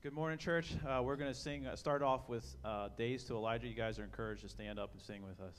Good morning, church. We're going to sing, start off with Days to Elijah. You guys are encouraged to stand up and sing with us.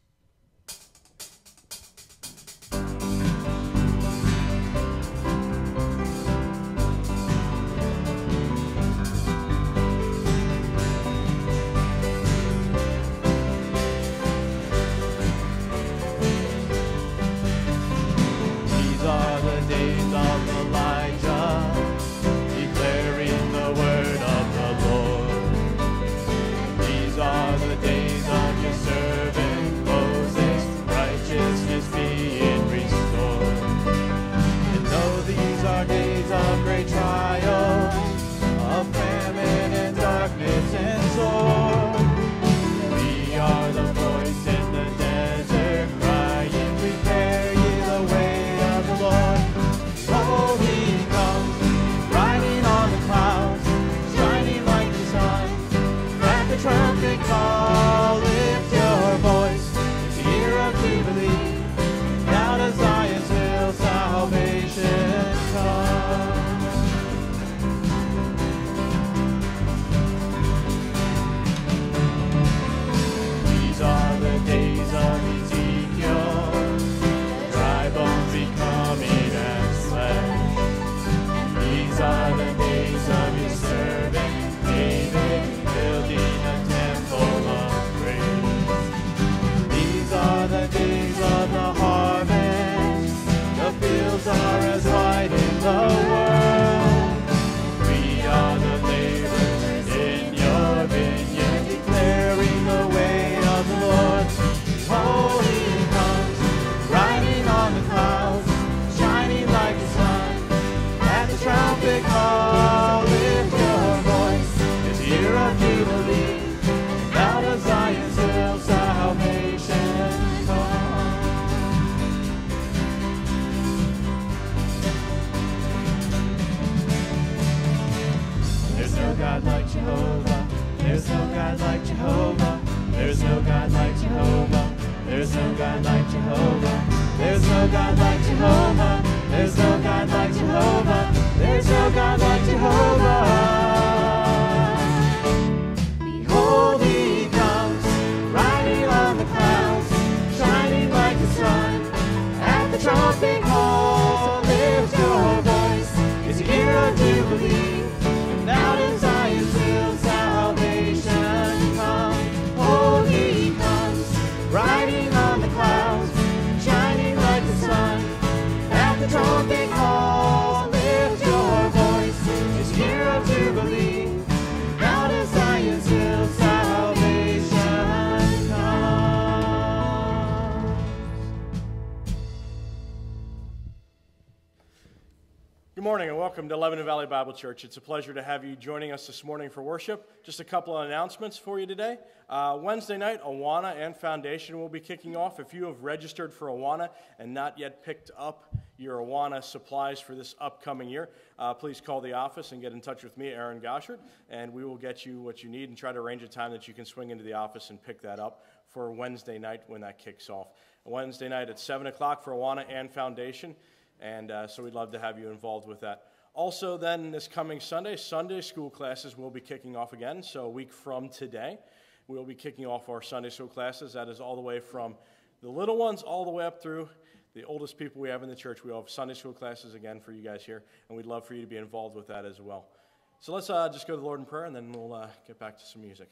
Good morning and welcome to Lebanon Valley Bible Church. It's a pleasure to have you joining us this morning for worship. Just a couple of announcements for you today. Wednesday night, Awana and Foundation will be kicking off. If you have registered for Awana and not yet picked up your Awana supplies for this upcoming year, please call the office and get in touch with me, Aaron Goshert, and we will get you what you need and try to arrange a time that you can swing into the office and pick that up for Wednesday night when that kicks off. Wednesday night at 7 o'clock for Awana and Foundation. And so we'd love to have you involved with that. Also then, this coming Sunday, Sunday school classes will be kicking off again. So a week from today, we'll be kicking off our Sunday school classes. That is all the way from the little ones all the way up through the oldest people we have in the church. We'll have Sunday school classes again for you guys here, and we'd love for you to be involved with that as well. So let's just go to the Lord in prayer, and then we'll get back to some music.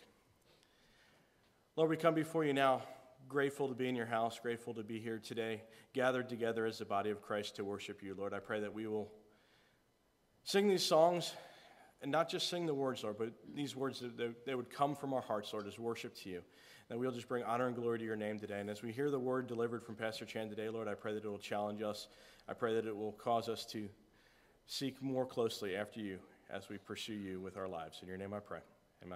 Lord, we come before you now, grateful to be in your house, grateful to be here today, gathered together as the body of Christ to worship you, Lord. I pray that we will sing these songs and not just sing the words, Lord, but these words, they would come from our hearts, Lord, as worship to you. That we'll just bring honor and glory to your name today. And as we hear the word delivered from Pastor Chan today, Lord, I pray that it will challenge us. I pray that it will cause us to seek more closely after you as we pursue you with our lives. In your name I pray. Amen.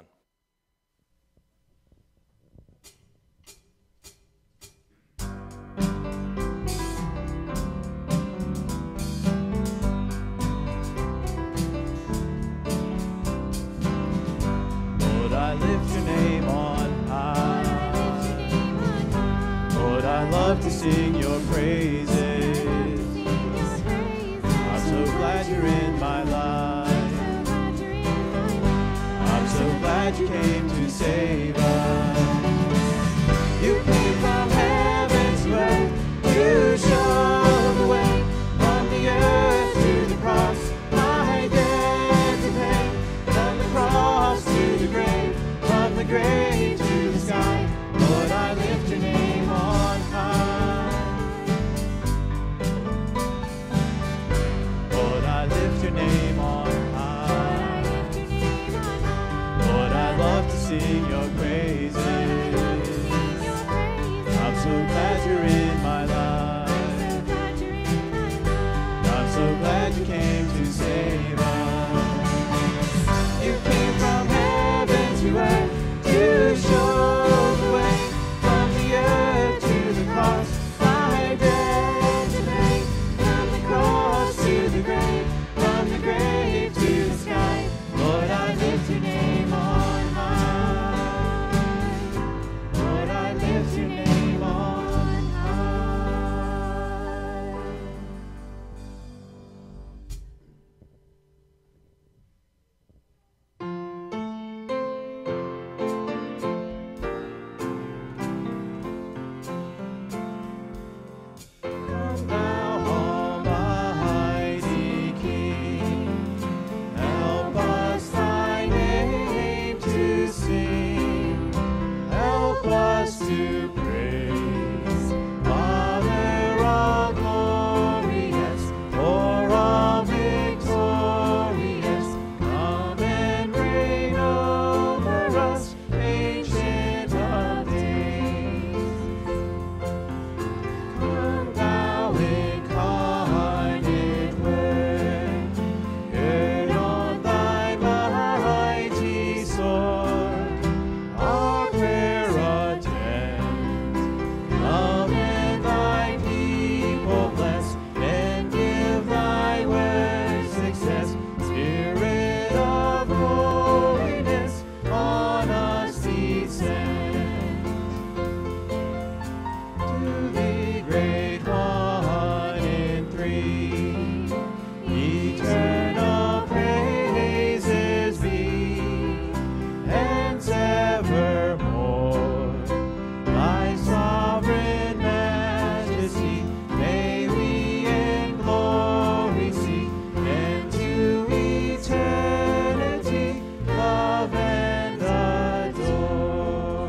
love to sing your praises. I'm so glad you're in my life. glad you came to save us. You came from heaven to earth to show the way, from the earth to the cross, my debt to pay, from the cross to the grave, from the grave to the sky. Lord, I lift your name on high. Lord, I lift your name on high. Lord, I love to sing your praises. I'm so glad you're in my life. I'm so glad you came to save us. You came from heaven to earth to show the way, from the earth to the cross, my debt to pay, from the cross to the grave, from the grave to the sky. Lord, I lift your name on high. Lord, I lift your name on high. Come thou almighty King, help us thy name to sing, help us to praise, Father all glorious, for all victorious, come and reign over us, ancient of days. Come thou incarnate Word, gird on thy mighty sword, our prayer attend. Come and thy people bless, and give thy word success. Spirit of holiness, on us descend. To the great one in three, eternal praises be, and evermore thy sovereign majesty may we in glory see, and to eternity love and adore.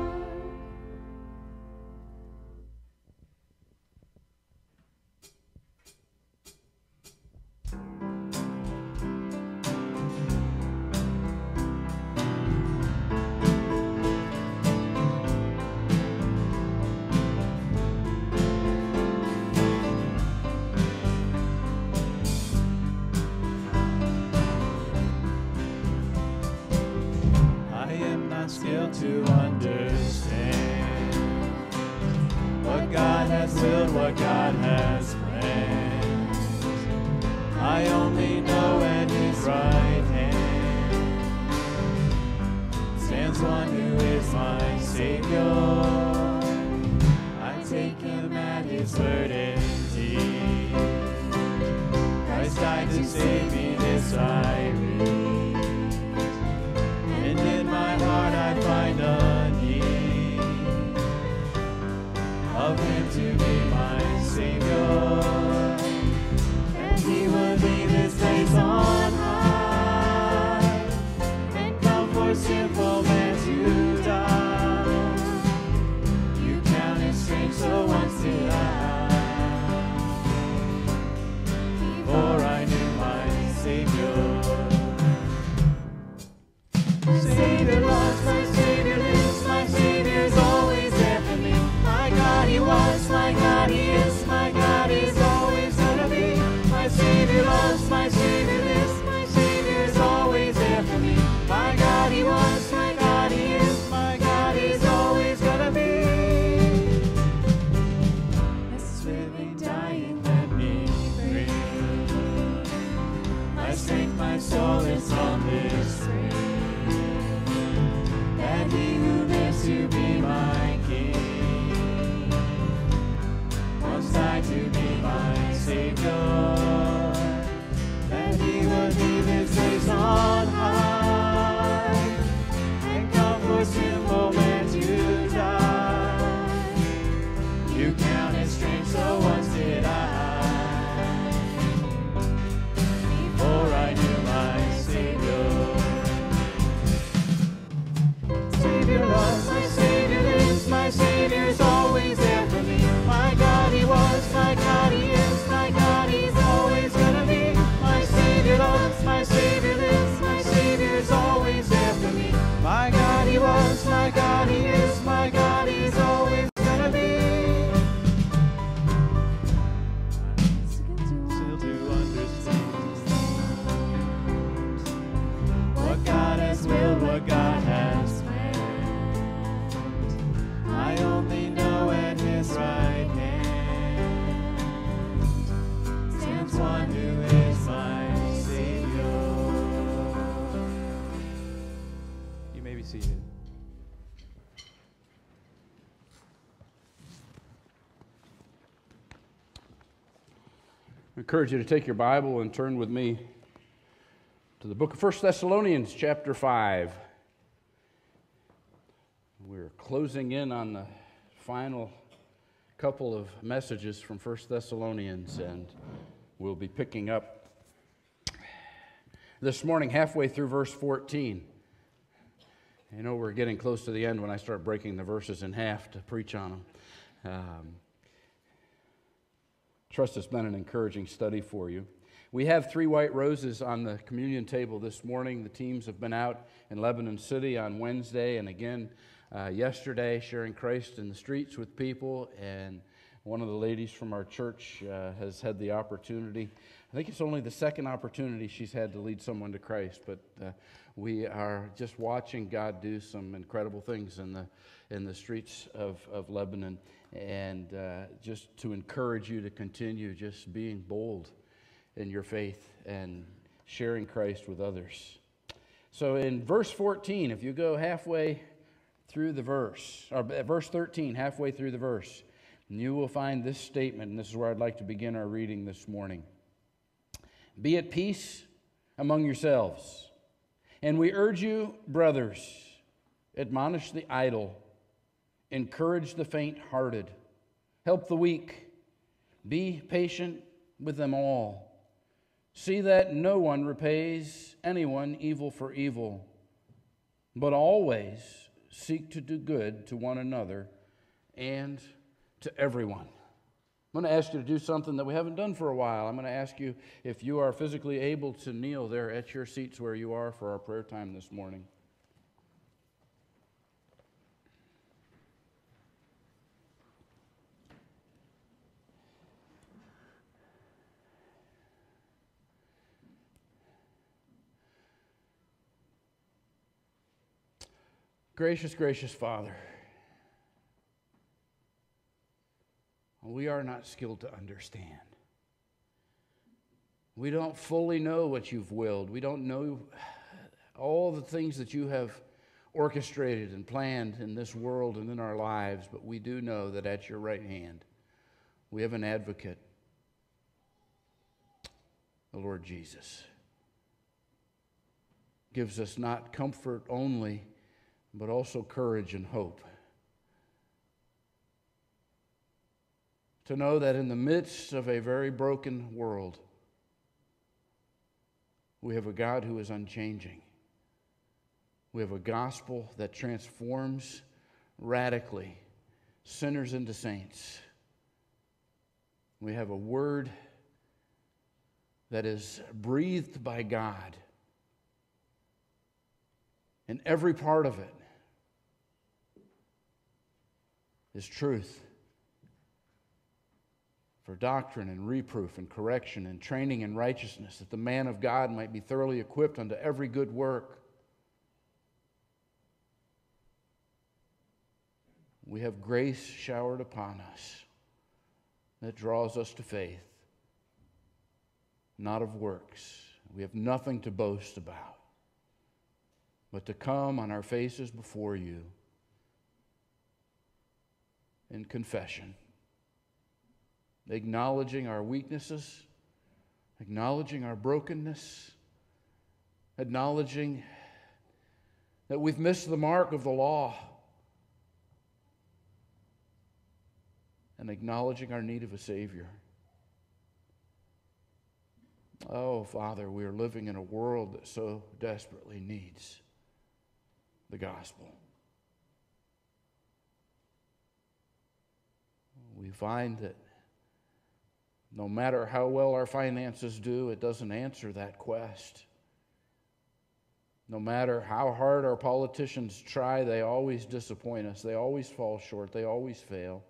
I am not skilled to understand what God has willed, what God has planned. I only know at his right hand stands one who is my Savior. I take him at his word indeed. Christ died to save me, this I read. And in my heart I find a need of him to be my Savior. And he would leave his place on high and come for sinful man to die. You counted strange, so once did I, before I knew my Savior. Savior loves, my Savior lives, my Savior's always there for me. My God, he was, my God, he is, my God. I encourage you to take your Bible and turn with me to the book of 1 Thessalonians chapter 5. We're closing in on the final couple of messages from 1 Thessalonians, and we'll be picking up this morning halfway through verse 14. You know, we're getting close to the end when I start breaking the verses in half to preach on them. Trust it's been an encouraging study for you. We have 3 white roses on the communion table this morning. The teams have been out in Lebanon City on Wednesday and again yesterday, sharing Christ in the streets with people. And one of the ladies from our church has had the opportunity. I think it's only the second opportunity she's had to lead someone to Christ, but we are just watching God do some incredible things in the streets of Lebanon. And just to encourage you to continue just being bold in your faith and sharing Christ with others. So in verse 14, if you go halfway through the verse, or verse 13, halfway through the verse, you will find this statement, and this is where I'd like to begin our reading this morning. Be at peace among yourselves. And we urge you, brothers, admonish the idle, encourage the faint-hearted, help the weak, be patient with them all. See that no one repays anyone evil for evil, but always seek to do good to one another and to everyone. I'm going to ask you to do something that we haven't done for a while. I'm going to ask you if you are physically able to kneel there at your seats where you are for our prayer time this morning. Gracious, gracious Father, we are not skilled to understand. We don't fully know what you've willed. We don't know all the things that you have orchestrated and planned in this world and in our lives, but we do know that at your right hand we have an advocate, the Lord Jesus. Gives us not comfort only, but also courage and hope. To know that in the midst of a very broken world, we have a God who is unchanging. We have a gospel that transforms radically sinners into saints. We have a word that is breathed by God, and every part of it is truth for doctrine and reproof and correction and training in righteousness, that the man of God might be thoroughly equipped unto every good work. We have grace showered upon us that draws us to faith, not of works. We have nothing to boast about, but to come on our faces before you in confession, acknowledging our weaknesses, acknowledging our brokenness, acknowledging that we've missed the mark of the law, and acknowledging our need of a Savior. Oh, Father, we are living in a world that so desperately needs the gospel. We find that no matter how well our finances do, it doesn't answer that quest. No matter how hard our politicians try, they always disappoint us. They always fall short. They always fail.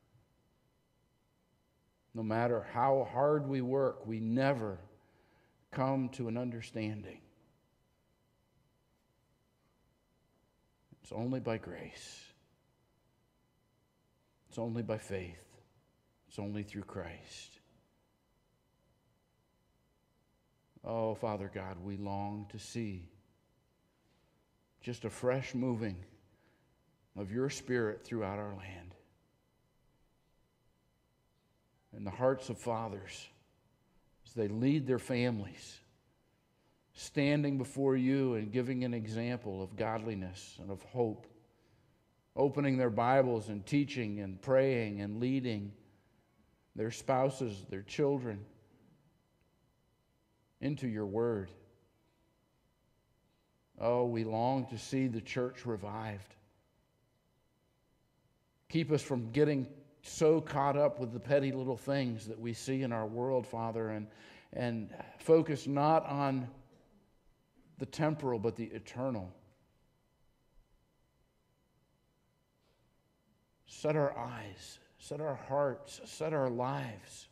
No matter how hard we work, we never come to an understanding. It's only by grace. It's only by faith. It's only through Christ. Oh, Father God, we long to see just a fresh moving of your Spirit throughout our land. In the hearts of fathers as they lead their families, standing before you and giving an example of godliness and of hope, opening their Bibles and teaching and praying and leading their spouses, their children into your word. Oh, we long to see the church revived. Keep us from getting so caught up with the petty little things that we see in our world, Father, and focus not on the temporal but the eternal. Set our eyes, set our hearts, set our lives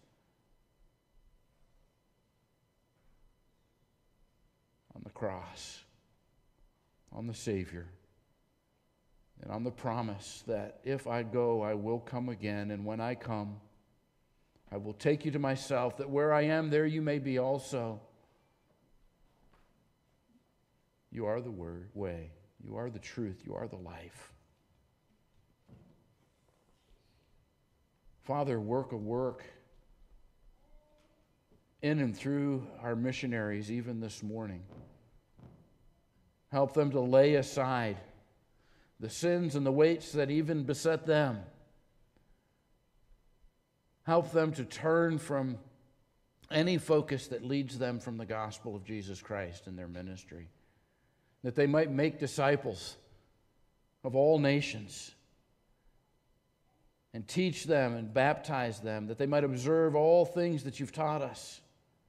on the cross, on the Savior, and on the promise that if I go, I will come again, and when I come, I will take you to myself, that where I am, there you may be also. You are the way, you are the truth, you are the life. Father, work a work in and through our missionaries even this morning. Help them to lay aside the sins and the weights that even beset them. Help them to turn from any focus that leads them from the gospel of Jesus Christ in their ministry, that they might make disciples of all nations and teach them and baptize them, that they might observe all things that you've taught us.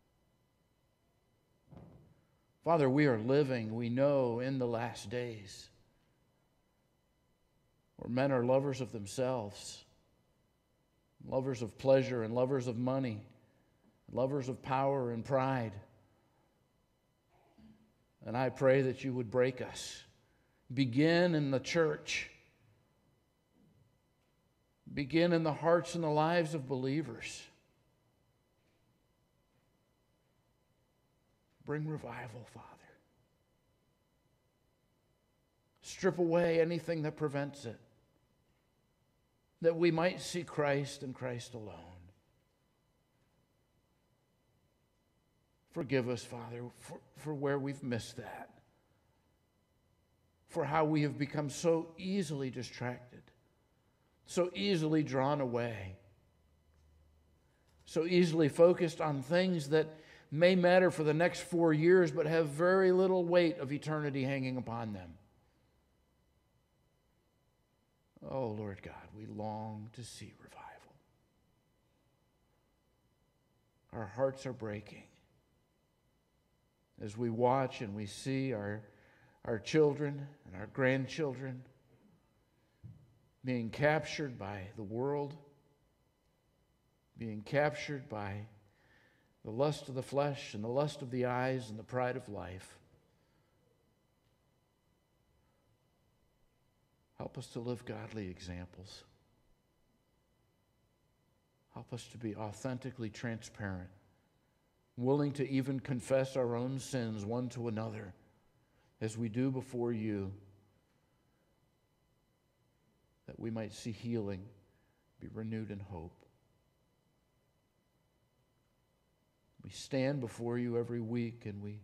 Father, we are living, we know, in the last days, where men are lovers of themselves, lovers of pleasure and lovers of money, lovers of power and pride. And I pray that you would break us. Begin in the church. Begin in the hearts and the lives of believers. Bring revival, Father. Strip away anything that prevents it, that we might see Christ and Christ alone. Forgive us, Father, for where we've missed that, for how we have become so easily distracted, so easily drawn away, so easily focused on things that may matter for the next 4 years but have very little weight of eternity hanging upon them. Oh, Lord God, we long to see revival. Our hearts are breaking as we watch and we see our children and our grandchildren being captured by the world, being captured by the lust of the flesh and the lust of the eyes and the pride of life. Help us to live godly examples. Help us to be authentically transparent, willing to even confess our own sins one to another as we do before you, that we might see healing, be renewed in hope. We stand before you every week and we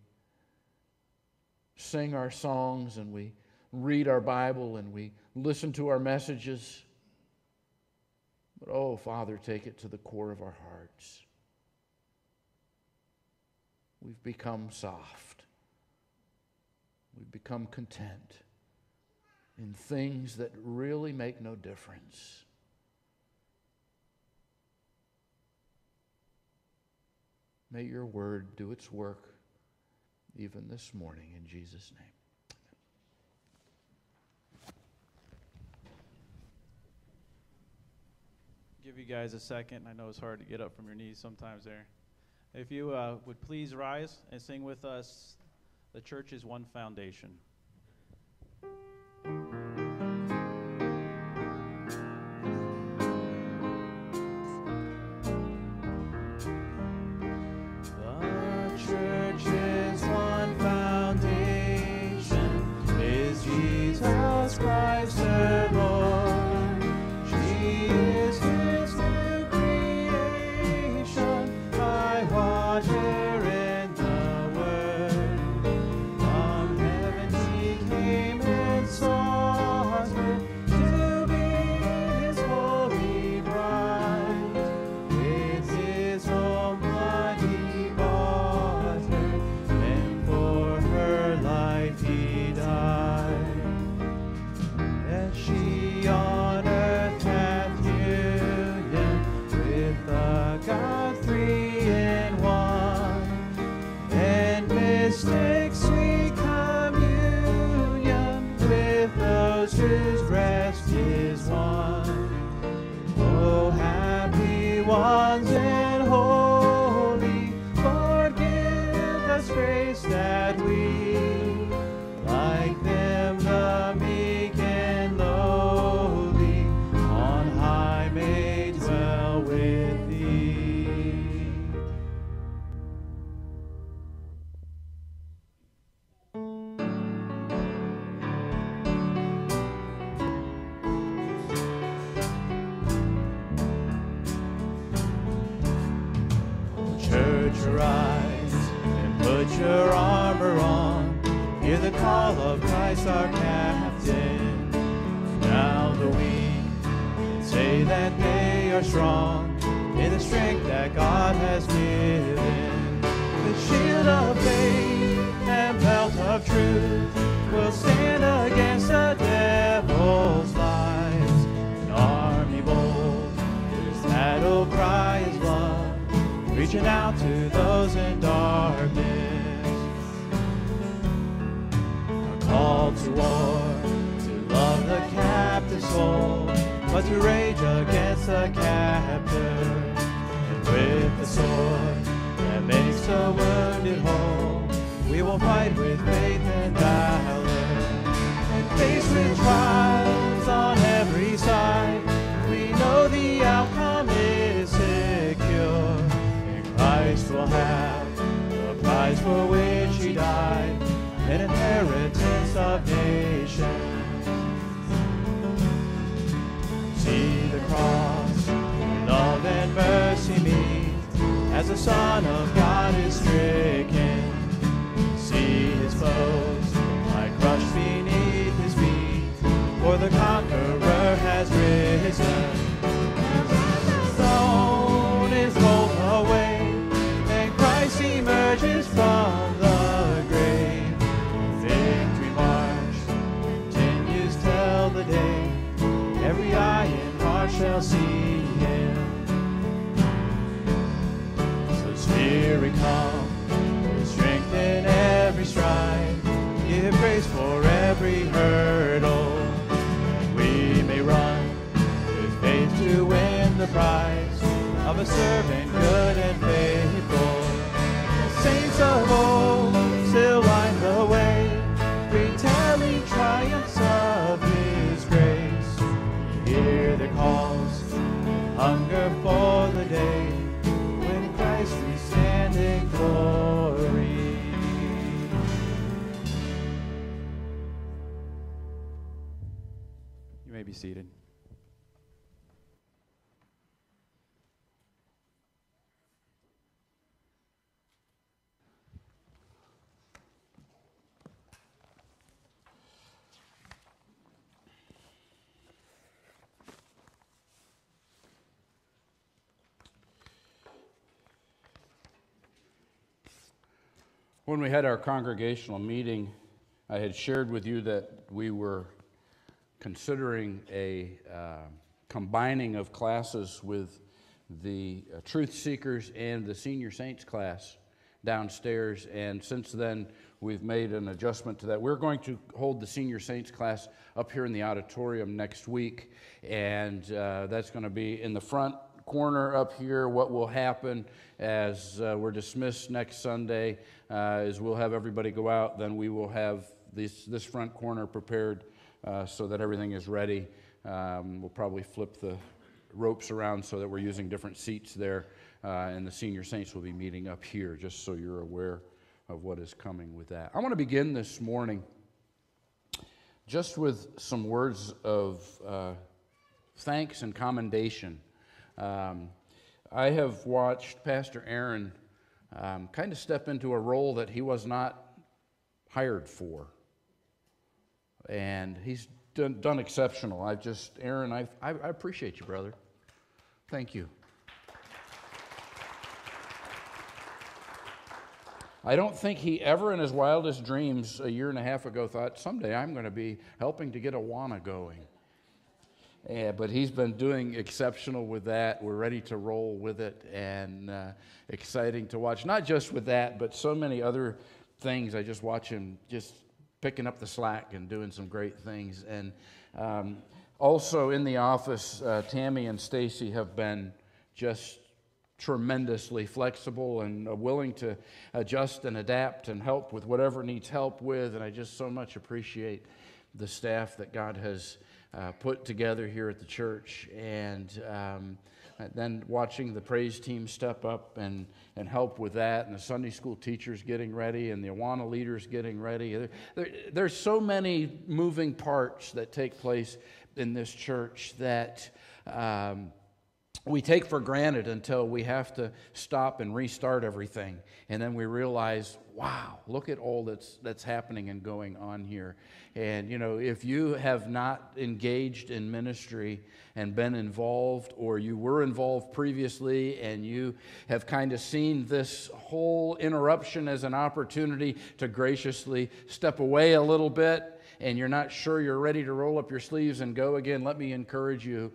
sing our songs and we read our Bible and we listen to our messages. But oh, Father, take it to the core of our hearts. We've become soft. We've become content in things that really make no difference. May your word do its work even this morning in Jesus' name. Give you guys a second. I know it's hard to get up from your knees sometimes there. If you would please rise and sing with us, "The Church is One Foundation." Christ the Lord, she is His new creation. I watch ones and holy, Lord, give us grace that we, like them, the meek and lowly, on high may dwell with thee. Church, arise and put your armor on. Hear the call of Christ our captain. Now the weak can say that they are strong in the strength that God has given. The shield of faith and belt of truth will stand against the devil's lies. An army bold, whose battle cry is love, reaching out to those in darkness. Are called to war, to love the captive soul, but to rage against the captor. And with the sword that makes the wounded whole, we will fight with faith and valor. And faced with trials on every side, we know the outcome is secure. Christ will have the prize for which he died, an inheritance of nations. See the cross, love and mercy meet, as the Son of God is stricken. See his foes lie crushed beneath his feet, for the conqueror has risen. The stone is rolled away, Christ emerges from the grave. Victory march continues till the day every eye and heart shall see him. So Spirit come, with strength in every stride, give grace for every hurdle, and we may run with faith to win the prize of a servant good and faithful. Saints of old still line the way, retelling triumphs of his grace. Hear their calls, hunger for the day when Christ we stand in glory. You may be seated. When we had our congregational meeting, I had shared with you that we were considering a combining of classes with the Truth Seekers and the Senior Saints class downstairs, and since then we've made an adjustment to that. We're going to hold the Senior Saints class up here in the auditorium next week, and that's going to be in the front corner up here. What will happen as we're dismissed next Sunday is we'll have everybody go out, then we will have this front corner prepared so that everything is ready. We'll probably flip the ropes around so that we're using different seats there, and the Senior Saints will be meeting up here, just so you're aware of what is coming with that. I want to begin this morning just with some words of thanks and commendation. I have watched Pastor Aaron kind of step into a role that he was not hired for, and he's done exceptional. Aaron, I appreciate you, brother. Thank you. I don't think he ever in his wildest dreams a year and a half ago thought, someday I'm going to be helping to get Awana going. Yeah, but he's been doing exceptional with that. We're ready to roll with it, and exciting to watch. Not just with that, but so many other things. I just watch him just picking up the slack and doing some great things. And also in the office, Tammy and Stacy have been just tremendously flexible and willing to adjust and adapt and help with whatever needs help with. And I just so much appreciate the staff that God has put together here at the church. And then watching the praise team step up and help with that, and the Sunday school teachers getting ready, and the Awana leaders getting ready. There's so many moving parts that take place in this church that we take for granted until we have to stop and restart everything. And then we realize, wow, look at all that's happening and going on here. And, you know, if you have not engaged in ministry and been involved, or you were involved previously and you have kind of seen this whole interruption as an opportunity to graciously step away a little bit, and you're not sure you're ready to roll up your sleeves and go again, let me encourage you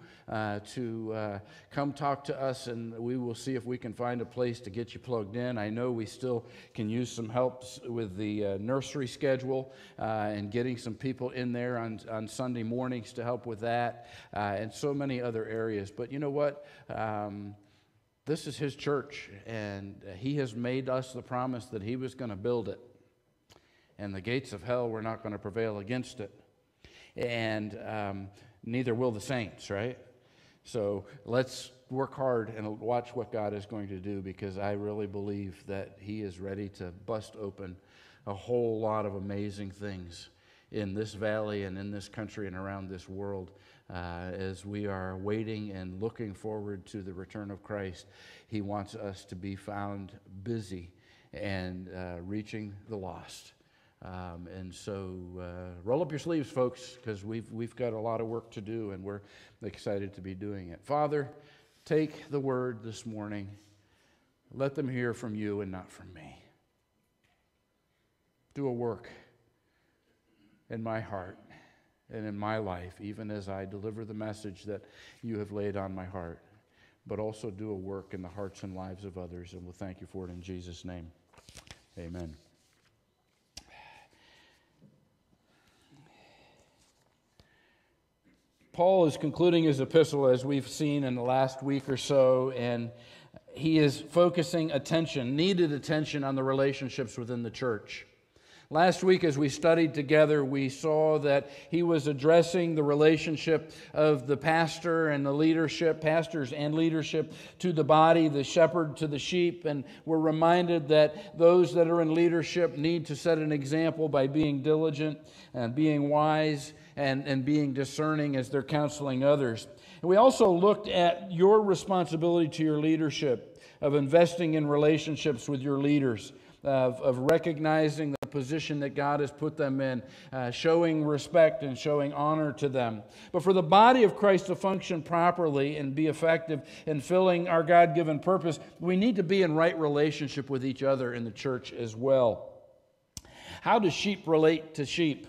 to come talk to us, and we will see if we can find a place to get you plugged in. I know we still can use some help with the nursery schedule and getting some people in there on Sunday mornings to help with that, and so many other areas. But you know what? This is His church, and He has made us the promise that He was going to build it. And the gates of hell were not going to prevail against it. And neither will the saints, right? So let's work hard and watch what God is going to do, because I really believe that He is ready to bust open a whole lot of amazing things in this valley and in this country and around this world as we are waiting and looking forward to the return of Christ. He wants us to be found busy and reaching the lost. And so roll up your sleeves, folks, because we've got a lot of work to do, and we're excited to be doing it. Father, take the word this morning. Let them hear from you and not from me. Do a work in my heart and in my life, even as I deliver the message that you have laid on my heart, but also do a work in the hearts and lives of others, and we'll thank you for it in Jesus' name. Amen. Paul is concluding his epistle, as we've seen in the last week or so, and he is focusing attention, needed attention, on the relationships within the church. Last week, as we studied together, we saw that he was addressing the relationship of the pastor and the leadership, pastors and leadership to the body, the shepherd to the sheep, and we're reminded that those that are in leadership need to set an example by being diligent and being wise and being discerning as they're counseling others. And we also looked at your responsibility to your leadership, of investing in relationships with your leaders, of recognizing the position that God has put them in, showing respect and showing honor to them. But for the body of Christ to function properly and be effective in filling our God-given purpose, we need to be in right relationship with each other in the church as well. How do sheep relate to sheep?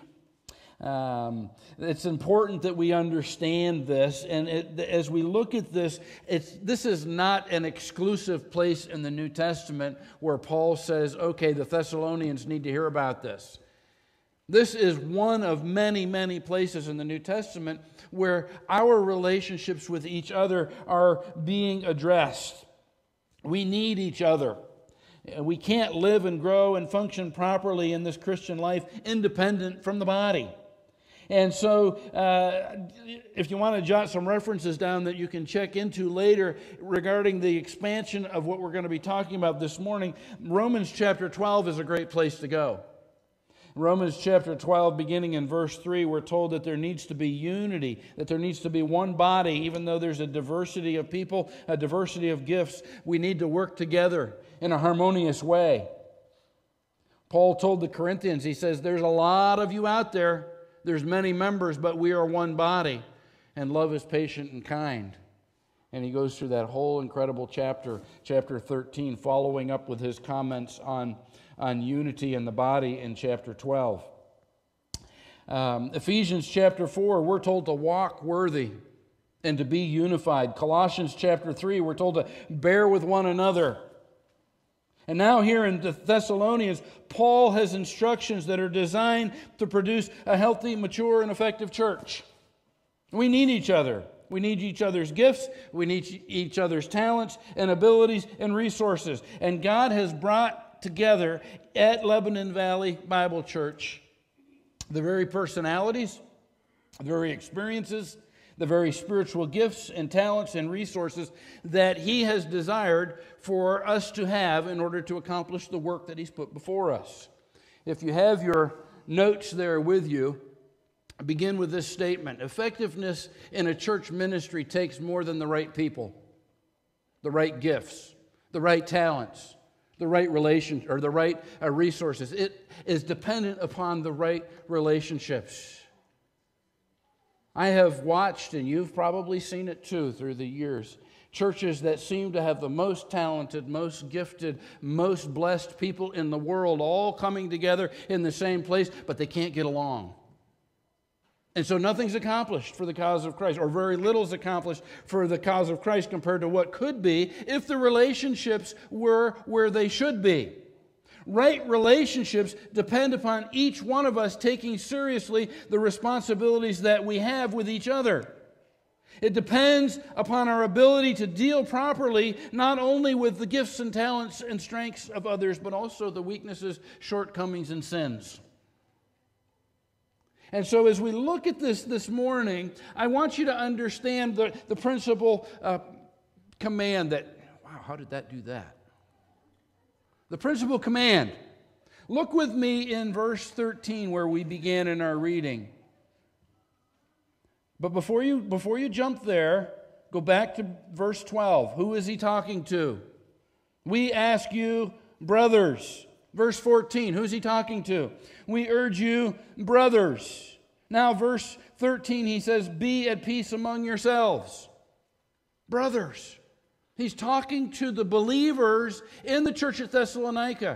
It's important that we understand this, and as we look at this, this is not an exclusive place in the New Testament where Paul says, okay, the Thessalonians need to hear about this. This is one of many, many places in the New Testament where our relationships with each other are being addressed. We need each other. We can't live and grow and function properly in this Christian life independent from the body. And so if you want to jot some references down that you can check into later regarding the expansion of what we're going to be talking about this morning, Romans chapter 12 is a great place to go. Romans chapter 12, beginning in verse 3, we're told that there needs to be unity, that there needs to be one body. Even though there's a diversity of people, a diversity of gifts, we need to work together in a harmonious way. Paul told the Corinthians, he says, there's a lot of you out there. There's many members, but we are one body, and love is patient and kind. And he goes through that whole incredible chapter 13, following up with his comments on unity in the body in chapter 12. Ephesians chapter 4, we're told to walk worthy and to be unified. Colossians chapter 3, we're told to bear with one another. And now here in the Thessalonians, Paul has instructions that are designed to produce a healthy, mature, and effective church. We need each other. We need each other's gifts. We need each other's talents and abilities and resources. And God has brought together at Lebanon Valley Bible Church the very personalities, the very experiences, the very spiritual gifts and talents and resources that He has desired for us to have in order to accomplish the work that He's put before us. If you have your notes there with you, begin with this statement. Effectiveness in a church ministry takes more than the right people, the right gifts, the right talents, the right relation or the right resources. It is dependent upon the right relationships. I have watched, and you've probably seen it too through the years, churches that seem to have the most talented, most gifted, most blessed people in the world all coming together in the same place, but they can't get along. And so nothing's accomplished for the cause of Christ, or very little is accomplished for the cause of Christ compared to what could be if the relationships were where they should be. Right relationships depend upon each one of us taking seriously the responsibilities that we have with each other. It depends upon our ability to deal properly, not only with the gifts and talents and strengths of others, but also the weaknesses, shortcomings, and sins. And so as we look at this morning, I want you to understand the principal command that, wow, how did that do that? The principal command. Look with me in verse 13 where we began in our reading. But before you jump there, go back to verse 12. Who is he talking to? We ask you, brothers. Verse 14, who's he talking to? We urge you, brothers. Now, verse 13, he says, be at peace among yourselves. Brothers. He's talking to the believers in the church at Thessalonica.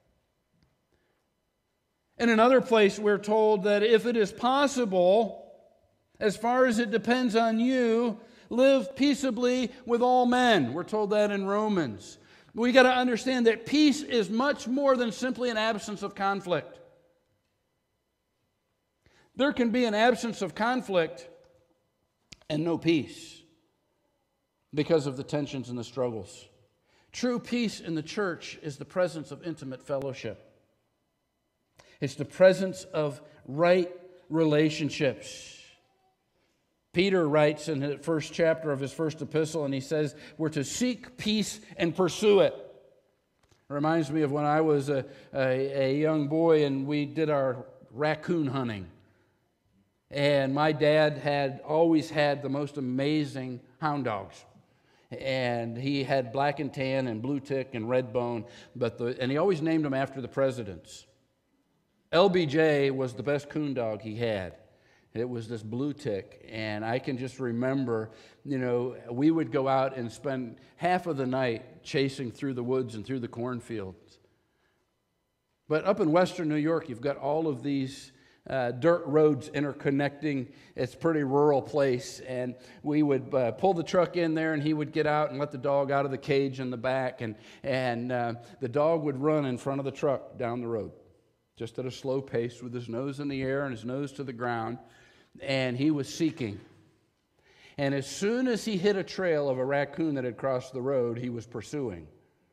In another place, we're told that if it is possible, as far as it depends on you, live peaceably with all men. We're told that in Romans. We got to understand that peace is much more than simply an absence of conflict. There can be an absence of conflict and no peace because of the tensions and the struggles. True peace in the church is the presence of intimate fellowship. It's the presence of right relationships. Peter writes in the first chapter of his first epistle, and he says, we're to seek peace and pursue it. It reminds me of when I was a young boy and we did our raccoon hunting. And my dad had always had the most amazing hound dogs. And he had black and tan and blue tick and red bone, and he always named them after the presidents. LBJ was the best coon dog he had. It was this blue tick, and I can just remember, we would go out and spend half of the night chasing through the woods and through the cornfields. But up in western New York, you've got all of these dirt roads interconnecting. It's a pretty rural place, and we would pull the truck in there, and he would get out and let the dog out of the cage in the back, and the dog would run in front of the truck down the road, just at a slow pace with his nose in the air and his nose to the ground. And he was seeking. And as soon as he hit a trail of a raccoon that had crossed the road, he was pursuing.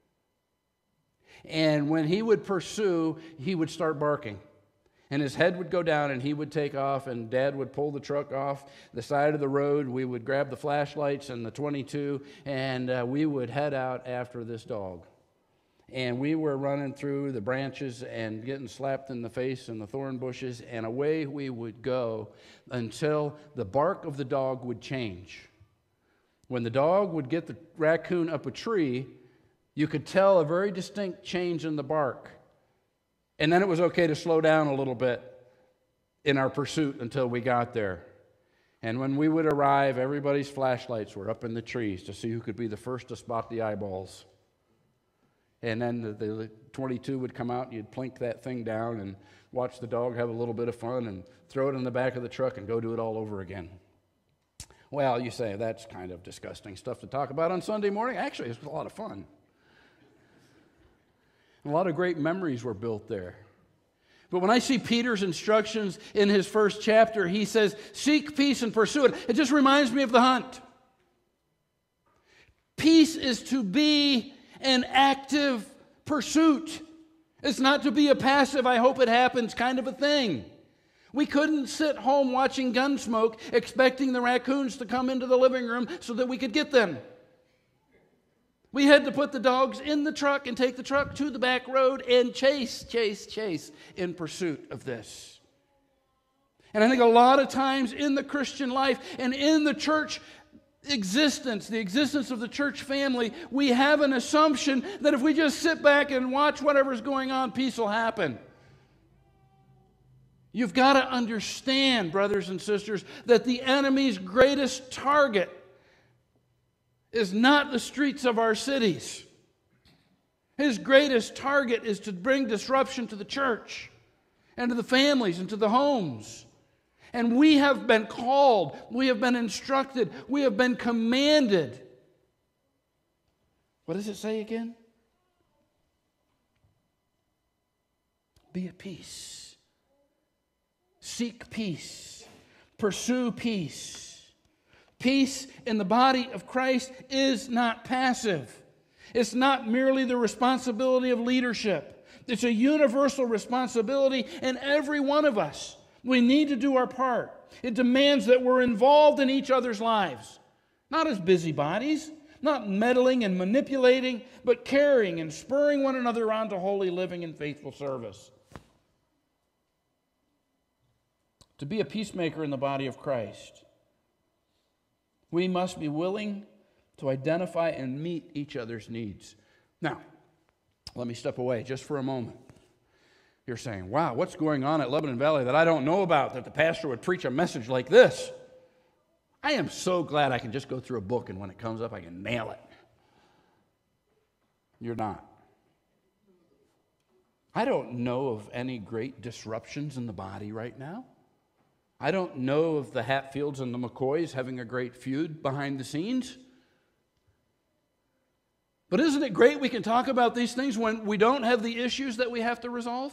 And when he would pursue, he would start barking. And his head would go down and he would take off, and Dad would pull the truck off the side of the road. We would grab the flashlights and the .22, and we would head out after this dog. And we were running through the branches and getting slapped in the face in the thorn bushes, and away we would go until the bark of the dog would change. When the dog would get the raccoon up a tree, you could tell a very distinct change in the bark. And then it was okay to slow down a little bit in our pursuit until we got there. And when we would arrive, everybody's flashlights were up in the trees to see who could be the first to spot the eyeballs. And then the .22 would come out, and you'd plink that thing down and watch the dog have a little bit of fun and throw it in the back of the truck and go do it all over again. Well, you say, that's kind of disgusting stuff to talk about on Sunday morning. Actually, it's a lot of fun. A lot of great memories were built there. But when I see Peter's instructions in his first chapter, he says, seek peace and pursue it. It just reminds me of the hunt. Peace is to be an active pursuit. It's not to be a passive, I hope it happens kind of a thing. We couldn't sit home watching Gunsmoke expecting the raccoons to come into the living room so that we could get them. We had to put the dogs in the truck and take the truck to the back road and chase in pursuit of this. And I think a lot of times in the Christian life and in the church existence, the existence of the church family, we have an assumption that if we just sit back and watch whatever's going on, peace will happen. You've got to understand, brothers and sisters, that the enemy's greatest target is not the streets of our cities. His greatest target is to bring disruption to the church and to the families and to the homes. And we have been called, we have been instructed, we have been commanded. What does it say again? Be at peace. Seek peace. Pursue peace. Peace in the body of Christ is not passive. It's not merely the responsibility of leadership. It's a universal responsibility in every one of us. We need to do our part. It demands that we're involved in each other's lives. Not as busybodies, not meddling and manipulating, but caring and spurring one another on to holy living and faithful service. To be a peacemaker in the body of Christ, we must be willing to identify and meet each other's needs. Now, let me step away just for a moment. You're saying, wow, what's going on at Lebanon Valley that I don't know about, that the pastor would preach a message like this? I am so glad I can just go through a book and when it comes up, I can nail it. You're not. I don't know of any great disruptions in the body right now. I don't know of the Hatfields and the McCoys having a great feud behind the scenes. But isn't it great we can talk about these things when we don't have the issues that we have to resolve?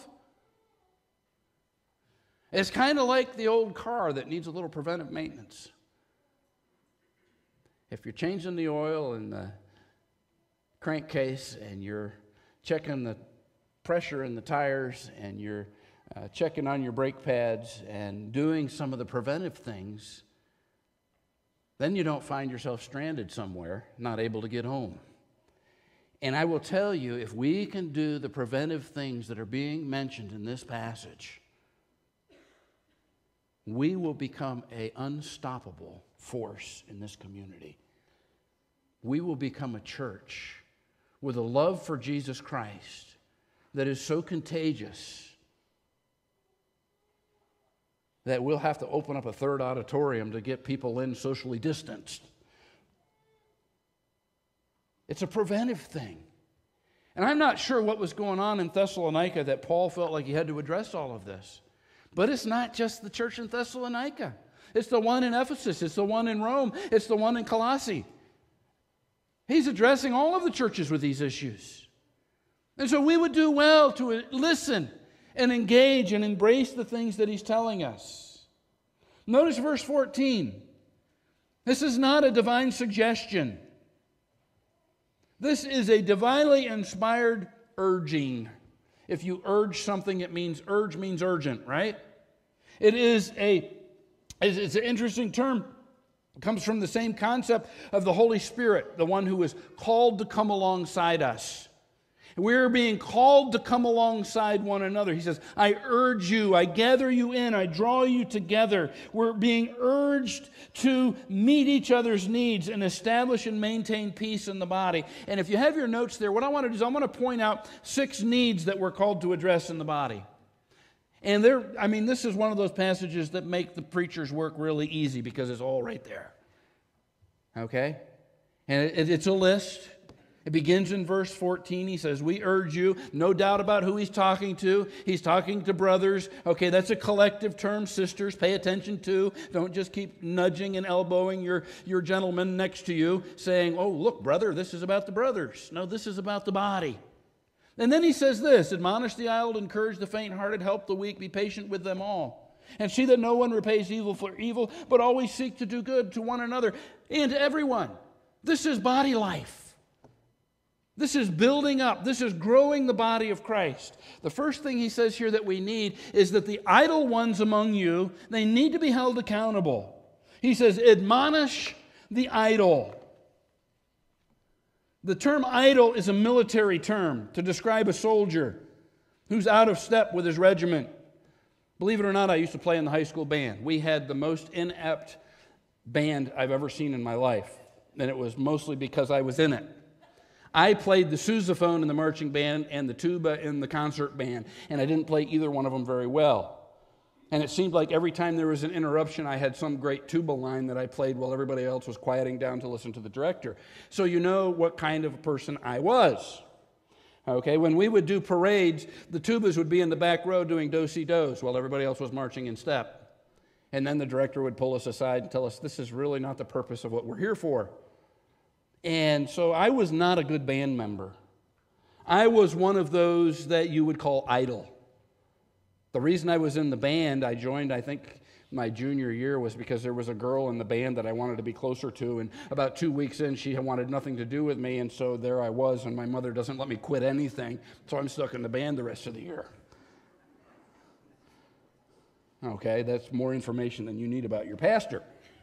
It's kind of like the old car that needs a little preventive maintenance. If you're changing the oil in the crankcase and you're checking the pressure in the tires and you're checking on your brake pads and doing some of the preventive things, then you don't find yourself stranded somewhere, not able to get home. And I will tell you, if we can do the preventive things that are being mentioned in this passage, we will become an unstoppable force in this community. We will become a church with a love for Jesus Christ that is so contagious that we'll have to open up a third auditorium to get people in socially distanced. It's a preventive thing. And I'm not sure what was going on in Thessalonica that Paul felt like he had to address all of this. But it's not just the church in Thessalonica. It's the one in Ephesus. It's the one in Rome. It's the one in Colossae. He's addressing all of the churches with these issues. And so we would do well to listen and engage and embrace the things that he's telling us. Notice verse 14. This is not a divine suggestion. This is a divinely inspired urging. If you urge something, it means urge means urgent, right? It's an interesting term. It comes from the same concept of the Holy Spirit, the one who is called to come alongside us. We're being called to come alongside one another. He says, I urge you, I gather you in, I draw you together. We're being urged to meet each other's needs and establish and maintain peace in the body. And if you have your notes there, what I want to do is I want to point out 6 needs that we're called to address in the body. And this is one of those passages that make the preacher's work really easy because it's all right there. Okay? And it's a list. It begins in verse 14. He says, we urge you. No doubt about who he's talking to. He's talking to brothers. Okay, that's a collective term. Sisters, pay attention to. Don't just keep nudging and elbowing your gentleman next to you, saying, oh, look, brother, this is about the brothers. No, this is about the body. And then he says this, admonish the idle, encourage the faint-hearted, help the weak, be patient with them all. And see that no one repays evil for evil, but always seek to do good to one another and to everyone. This is body life. This is building up. This is growing the body of Christ. The first thing he says here that we need is that the idle ones among you, they need to be held accountable. He says, admonish the idle. The term idle is a military term to describe a soldier who's out of step with his regiment. Believe it or not, I used to play in the high school band. We had the most inept band I've ever seen in my life, and it was mostly because I was in it. I played the sousaphone in the marching band and the tuba in the concert band, and I didn't play either one of them very well. And it seemed like every time there was an interruption, I had some great tuba line that I played while everybody else was quieting down to listen to the director. So you know what kind of a person I was. Okay, when we would do parades, the tubas would be in the back row doing do-si-dos while everybody else was marching in step. And then the director would pull us aside and tell us, this is really not the purpose of what we're here for. And so I was not a good band member. I was one of those that you would call idle. The reason I was in the band, I joined, I think, my junior year was because there was a girl in the band that I wanted to be closer to, and about 2 weeks in, she wanted nothing to do with me, and so there I was, and my mother doesn't let me quit anything, so I'm stuck in the band the rest of the year. Okay, that's more information than you need about your pastor.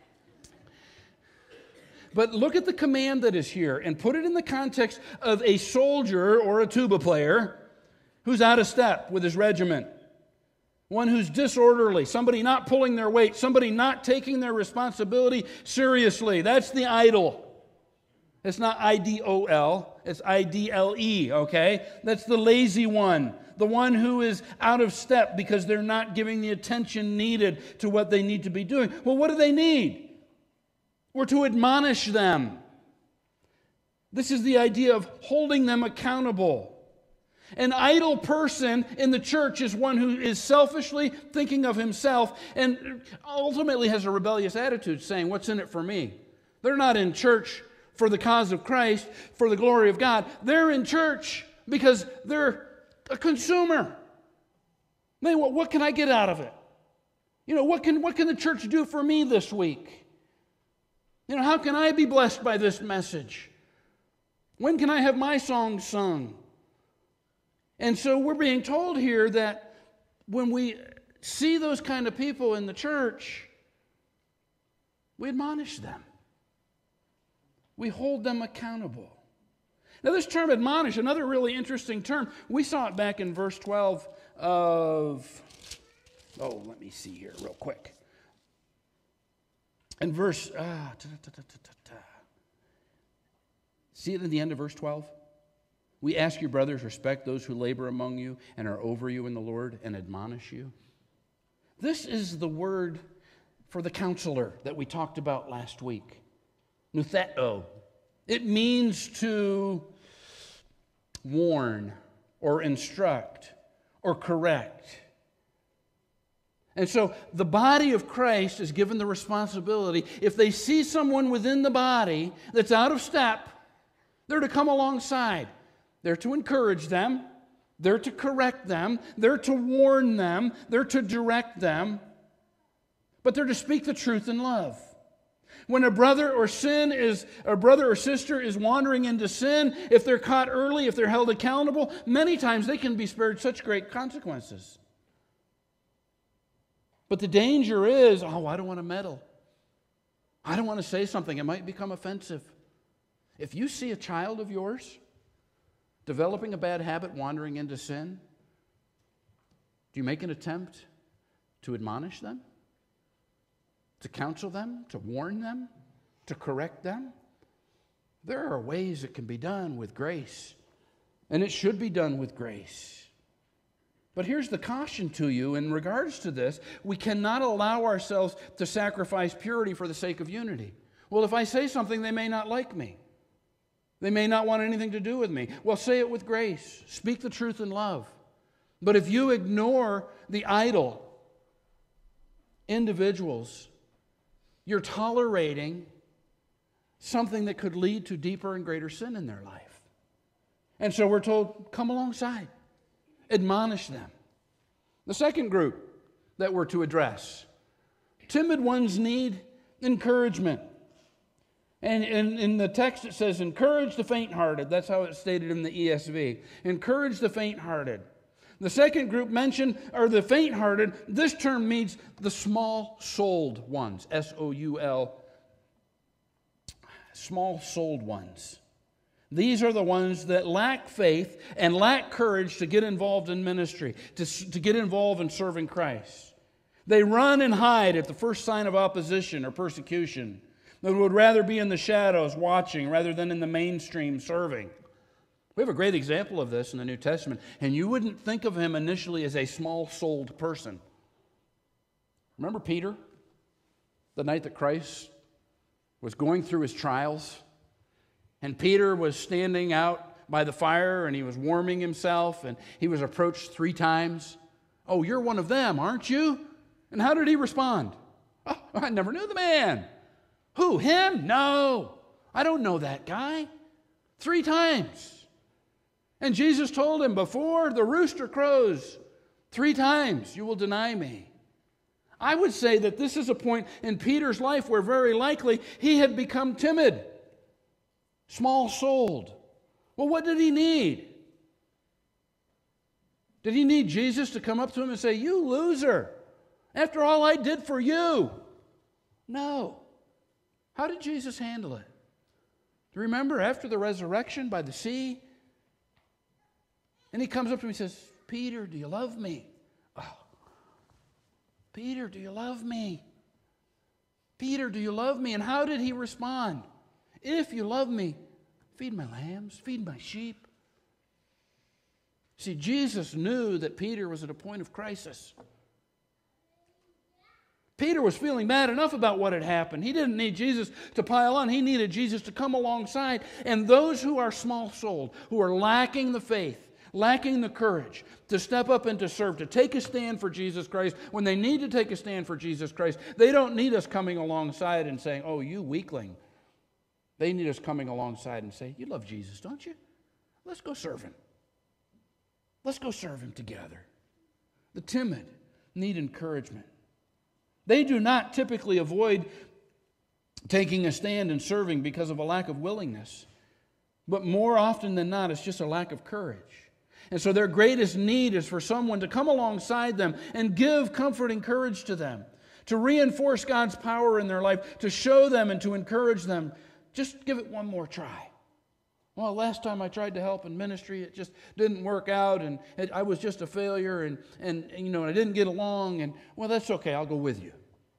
But look at the command that is here and put it in the context of a soldier or a tuba player who's out of step with his regiment. One who's disorderly, somebody not pulling their weight, somebody not taking their responsibility seriously. That's the idle. It's not I-D-O-L, it's I-D-L-E, okay? That's the lazy one, the one who is out of step because they're not giving the attention needed to what they need to be doing. Well, what do they need? We're to admonish them. This is the idea of holding them accountable. An idle person in the church is one who is selfishly thinking of himself and ultimately has a rebellious attitude, saying, what's in it for me? They're not in church for the cause of Christ, for the glory of God. They're in church because they're a consumer. Man, what can I get out of it? You know, what can the church do for me this week? You know, how can I be blessed by this message? When can I have my song sung? And so we're being told here that when we see those kind of people in the church, we admonish them. We hold them accountable. Now this term admonish, another really interesting term, we saw it back in verse 12 of, let me see here real quick. In verse, see it in the end of verse 12? We ask you, brothers, respect those who labor among you and are over you in the Lord and admonish you. This is the word for the counselor that we talked about last week. Nutheto. It means to warn or instruct or correct. And so the body of Christ is given the responsibility, if they see someone within the body that's out of step, they're to come alongside. They're to encourage them. They're to correct them. They're to warn them. They're to direct them. But they're to speak the truth in love. When a brother or sister is wandering into sin, if they're caught early, if they're held accountable, many times they can be spared such great consequences. But the danger is, I don't want to meddle. I don't want to say something. It might become offensive. If you see a child of yours developing a bad habit, wandering into sin, do you make an attempt to admonish them? To counsel them? To warn them? To correct them? There are ways it can be done with grace. And it should be done with grace. But here's the caution to you in regards to this. We cannot allow ourselves to sacrifice purity for the sake of unity. Well, if I say something, they may not like me. They may not want anything to do with me. Well, say it with grace. Speak the truth in love. But if you ignore the idle individuals, you're tolerating something that could lead to deeper and greater sin in their life. And so we're told, come alongside, admonish them. The second group that we're to address, timid ones need encouragement. And in the text it says, encourage the faint-hearted. That's how it's stated in the ESV. Encourage the faint-hearted. The second group mentioned are the faint-hearted. This term means the small-souled ones. S-O-U-L. Small-souled ones. These are the ones that lack faith and lack courage to get involved in ministry, to get involved in serving Christ. They run and hide at the first sign of opposition or persecution. They would rather be in the shadows watching rather than in the mainstream serving. We have a great example of this in the New Testament, and you wouldn't think of him initially as a small-souled person. Remember Peter? The night that Christ was going through his trials, and Peter was standing out by the fire, and he was warming himself, and he was approached 3 times. Oh, you're one of them, aren't you? And how did he respond? Oh, I never knew the man. Who, him? No, I don't know that guy. 3 times. And Jesus told him, before the rooster crows 3 times, you will deny me. I would say that this is a point in Peter's life where very likely he had become timid, small-souled. Well, what did he need? Did he need Jesus to come up to him and say, you loser, after all I did for you? No. How did Jesus handle it? Do you remember after the resurrection by the sea? And he comes up to me and says, Peter, do you love me? Oh. Peter, do you love me? Peter, do you love me? And how did he respond? If you love me, feed my lambs, feed my sheep. See, Jesus knew that Peter was at a point of crisis. Peter was feeling bad enough about what had happened. He didn't need Jesus to pile on. He needed Jesus to come alongside. And those who are small-souled, who are lacking the faith, lacking the courage to step up and to serve, to take a stand for Jesus Christ, when they need to take a stand for Jesus Christ, they don't need us coming alongside and saying, oh, you weakling. They need us coming alongside and say, you love Jesus, don't you? Let's go serve him. Let's go serve him together. The timid need encouragement. They do not typically avoid taking a stand and serving because of a lack of willingness. But more often than not, it's just a lack of courage. And so their greatest need is for someone to come alongside them and give comfort and courage to them, to reinforce God's power in their life, to show them and to encourage them. Just give it one more try. Well, last time I tried to help in ministry, it just didn't work out, and I was just a failure, and I didn't get along, and well, that's okay, I'll go with you.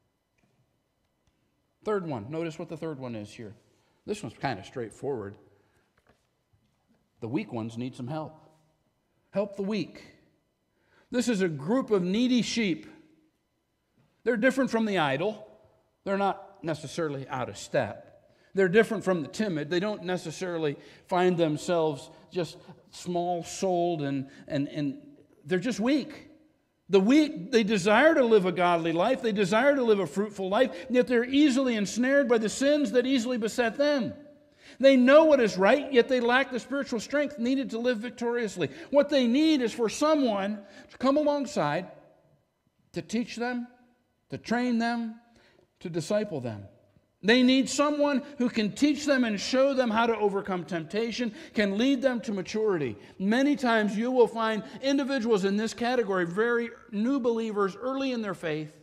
Third one, notice what the third one is here. This one's kind of straightforward. The weak ones need some help. Help the weak. This is a group of needy sheep. They're different from the idle. They're not necessarily out of step. They're different from the timid. They don't necessarily find themselves just small-souled and they're just weak. The weak, they desire to live a godly life. They desire to live a fruitful life, yet they're easily ensnared by the sins that easily beset them. They know what is right, yet they lack the spiritual strength needed to live victoriously. What they need is for someone to come alongside, to teach them, to train them, to disciple them. They need someone who can teach them and show them how to overcome temptation, can lead them to maturity. Many times you will find individuals in this category, very new believers early in their faith,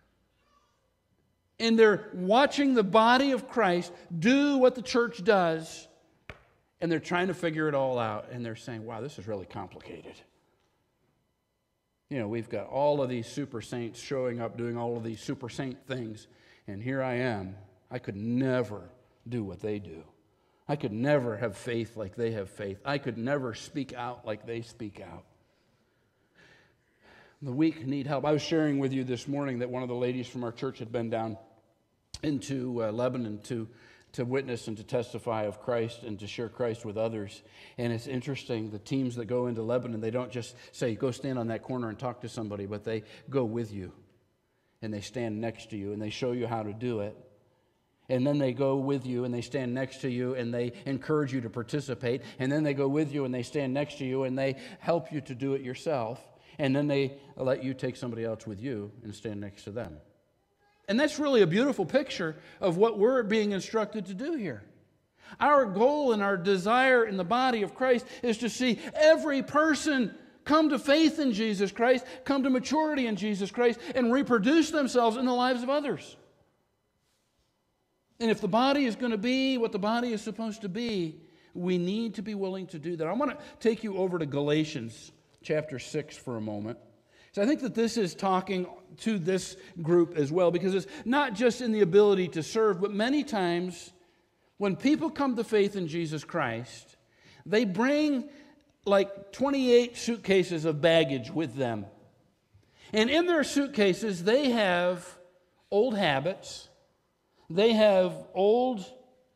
and they're watching the body of Christ do what the church does, and they're trying to figure it all out, and they're saying, wow, this is really complicated. We've got all of these super saints showing up doing all of these super saint things, and here I am. I could never do what they do. I could never have faith like they have faith. I could never speak out like they speak out. The weak need help. I was sharing with you this morning that one of the ladies from our church had been down into Lebanon to witness and to testify of Christ and to share Christ with others. And it's interesting, the teams that go into Lebanon, they don't just say, go stand on that corner and talk to somebody, but they go with you. And they stand next to you and they show you how to do it. And then they go with you and they stand next to you and they encourage you to participate. And then they go with you and they stand next to you and they help you to do it yourself. And then they let you take somebody else with you and stand next to them. And that's really a beautiful picture of what we're being instructed to do here. Our goal and our desire in the body of Christ is to see every person come to faith in Jesus Christ, come to maturity in Jesus Christ, and reproduce themselves in the lives of others. And if the body is going to be what the body is supposed to be, we need to be willing to do that. I want to take you over to Galatians chapter 6 for a moment. So I think that this is talking to this group as well, because it's not just in the ability to serve, but many times when people come to faith in Jesus Christ, they bring like 28 suitcases of baggage with them. And in their suitcases, they have old habits, they have old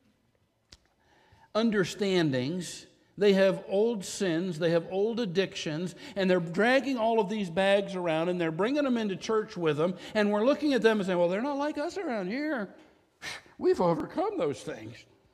understandings, they have old sins, they have old addictions, and they're dragging all of these bags around, and they're bringing them into church with them, and we're looking at them and saying, well, they're not like us around here. We've overcome those things.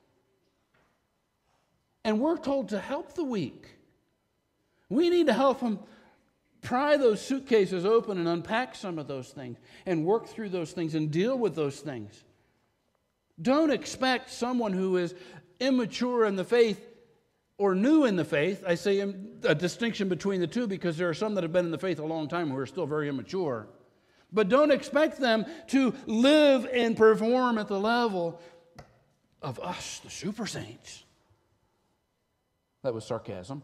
And we're told to help the weak. We need to help them pry those suitcases open and unpack some of those things and work through those things and deal with those things. Don't expect someone who is immature in the faith or new in the faith. I say a distinction between the two because there are some that have been in the faith a long time who are still very immature. But don't expect them to live and perform at the level of us, the super saints. That was sarcasm.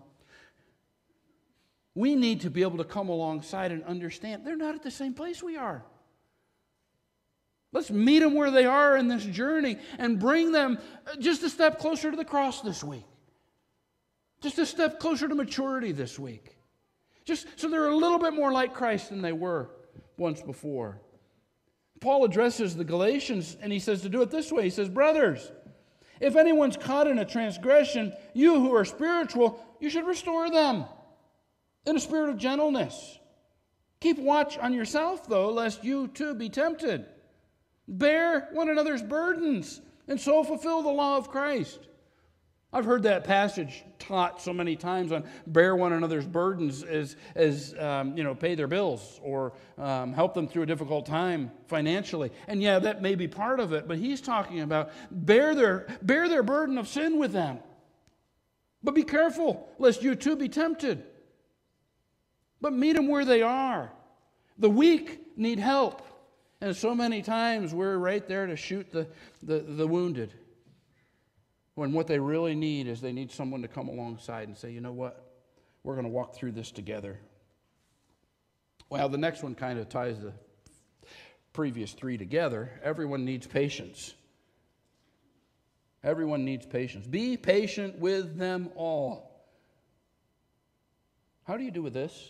We need to be able to come alongside and understand they're not at the same place we are. Let's meet them where they are in this journey and bring them just a step closer to the cross this week. Just a step closer to maturity this week. Just so they're a little bit more like Christ than they were once before. Paul addresses the Galatians and he says to do it this way. He says, brothers, if anyone's caught in a transgression, you who are spiritual, you should restore them in a spirit of gentleness. Keep watch on yourself, though, lest you too be tempted. Bear one another's burdens, and so fulfill the law of Christ. I've heard that passage taught so many times on bear one another's burdens as pay their bills or help them through a difficult time financially. And yeah, that may be part of it, but he's talking about bear their burden of sin with them. But be careful, lest you too be tempted. But meet them where they are. The weak need help. And so many times we're right there to shoot the wounded. When what they really need is they need someone to come alongside and say, you know what? We're going to walk through this together. Well, the next one kind of ties the previous three together. Everyone needs patience. Everyone needs patience. Be patient with them all. How do you do with this?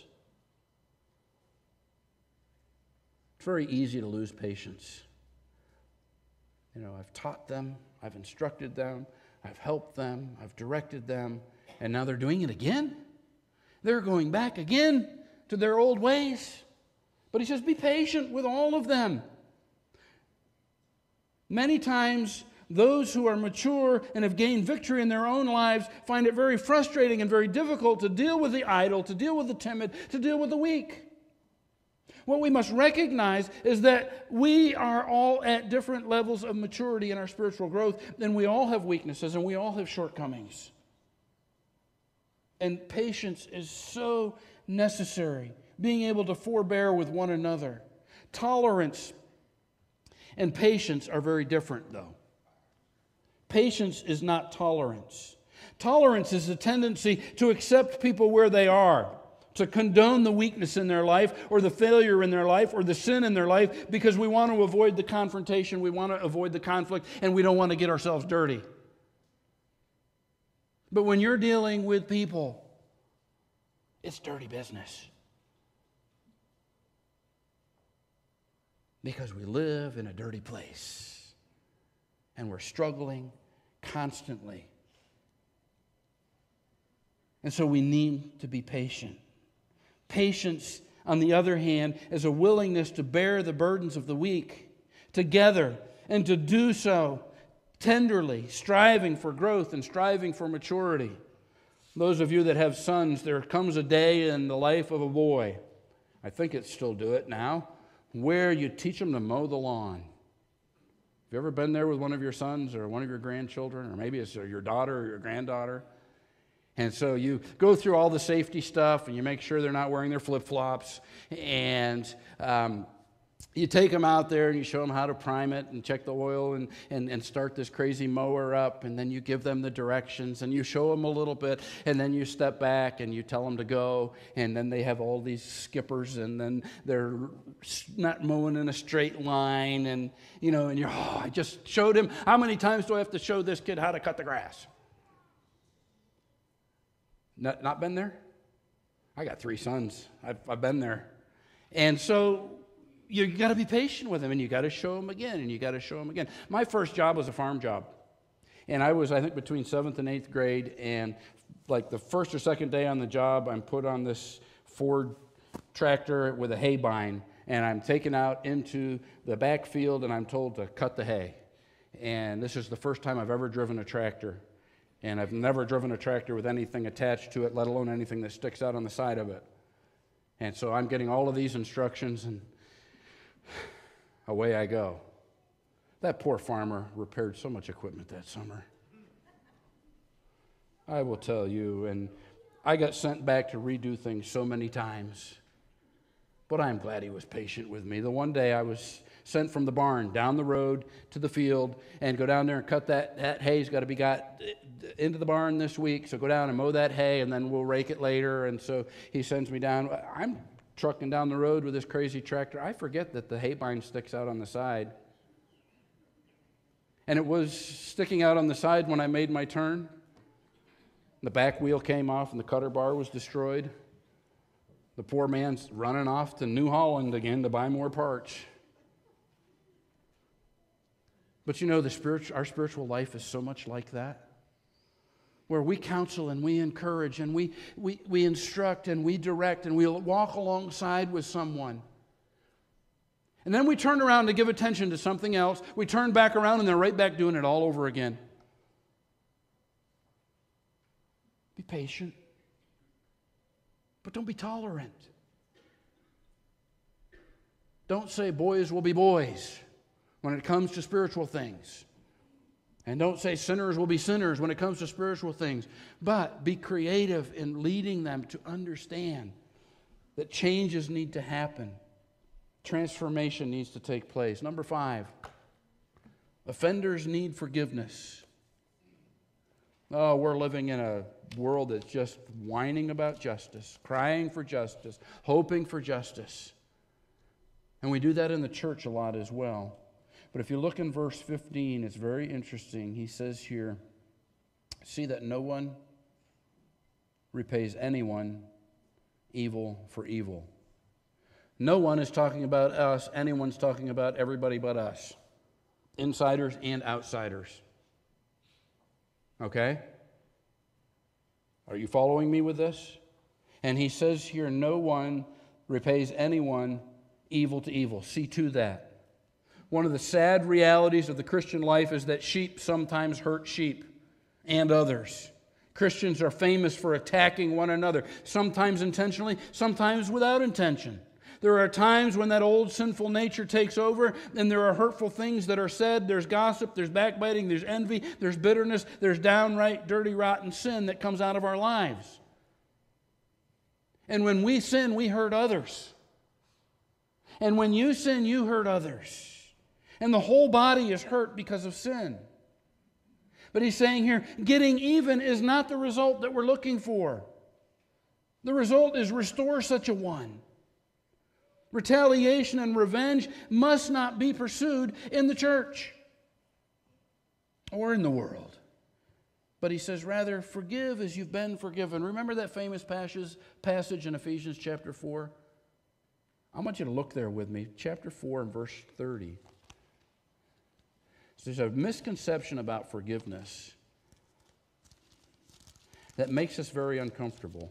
It's very easy to lose patience. I've taught them, I've instructed them, I've helped them, I've directed them, and now they're doing it again? They're going back again to their old ways. But he says, be patient with all of them. Many times, those who are mature and have gained victory in their own lives find it very frustrating and very difficult to deal with the idle, to deal with the timid, to deal with the weak. What we must recognize is that we are all at different levels of maturity in our spiritual growth, and we all have weaknesses and we all have shortcomings. And patience is so necessary, being able to forbear with one another. Tolerance and patience are very different, though. Patience is not tolerance. Tolerance is a tendency to accept people where they are, to condone the weakness in their life or the failure in their life or the sin in their life because we want to avoid the confrontation, we want to avoid the conflict, and we don't want to get ourselves dirty. But when you're dealing with people, it's dirty business. Because we live in a dirty place and we're struggling constantly. And so we need to be patient. Patience, on the other hand, is a willingness to bear the burdens of the weak together and to do so tenderly, striving for growth and striving for maturity. Those of you that have sons, there comes a day in the life of a boy, I think it's still do it now, where you teach them to mow the lawn. Have you ever been there with one of your sons or one of your grandchildren, or maybe it's your daughter or your granddaughter? And so you go through all the safety stuff and you make sure they're not wearing their flip-flops, and you take them out there and you show them how to prime it and check the oil and start this crazy mower up, and then you give them the directions and you show them a little bit, and then you step back and you tell them to go, and then they have all these skippers, and then they're not mowing in a straight line, and and you're, I just showed him. How many times do I have to show this kid how to cut the grass? Not been there? I got 3 sons. I've been there. And so you got to be patient with them, and you got to show them again, and you got to show them again. My first job was a farm job. And I was, I think, between 7th and 8th grade, and like the first or second day on the job, I'm put on this Ford tractor with a hay bine, and I'm taken out into the backfield, and I'm told to cut the hay. And this is the first time I've ever driven a tractor. And I've never driven a tractor with anything attached to it, let alone anything that sticks out on the side of it. And so I'm getting all of these instructions, and away I go. That poor farmer repaired so much equipment that summer. I will tell you, and I got sent back to redo things so many times. But I'm glad he was patient with me. The one day I was sent from the barn down the road to the field and go down there and cut that hay's got to be got into the barn this week, so go down and mow that hay, and then we'll rake it later. And so he sends me down. I'm trucking down the road with this crazy tractor. I forget that the hay bine sticks out on the side. And it was sticking out on the side when I made my turn. The back wheel came off and the cutter bar was destroyed. The poor man's running off to New Holland again to buy more parts. But our spiritual life is so much like that, where we counsel and we encourage and we instruct and we direct and we'll walk alongside with someone. And then we turn around to give attention to something else. We turn back around and they're right back doing it all over again. Be patient, but don't be tolerant. Don't say boys will be boys when it comes to spiritual things. And don't say sinners will be sinners when it comes to spiritual things. But be creative in leading them to understand that changes need to happen. Transformation needs to take place. Number 5, offenders need forgiveness. Oh, we're living in a world that's just whining about justice, crying for justice, hoping for justice. And we do that in the church a lot as well. But if you look in verse 15, it's very interesting. He says here, see that no one repays anyone evil for evil. No one is talking about us. Anyone's talking about everybody but us. Insiders and outsiders. Okay? Are you following me with this? And he says here, no one repays anyone evil to evil. See to that. One of the sad realities of the Christian life is that sheep sometimes hurt sheep and others. Christians are famous for attacking one another, sometimes intentionally, sometimes without intention. There are times when that old sinful nature takes over and there are hurtful things that are said. There's gossip, there's backbiting, there's envy, there's bitterness, there's downright dirty, rotten sin that comes out of our lives. And when we sin, we hurt others. And when you sin, you hurt others. And the whole body is hurt because of sin. But he's saying here, getting even is not the result that we're looking for. The result is restore such a one. Retaliation and revenge must not be pursued in the church or in the world. But he says, rather, forgive as you've been forgiven. Remember that famous passage in Ephesians chapter 4? I want you to look there with me. Chapter 4 and verse 30. There's a misconception about forgiveness that makes us very uncomfortable.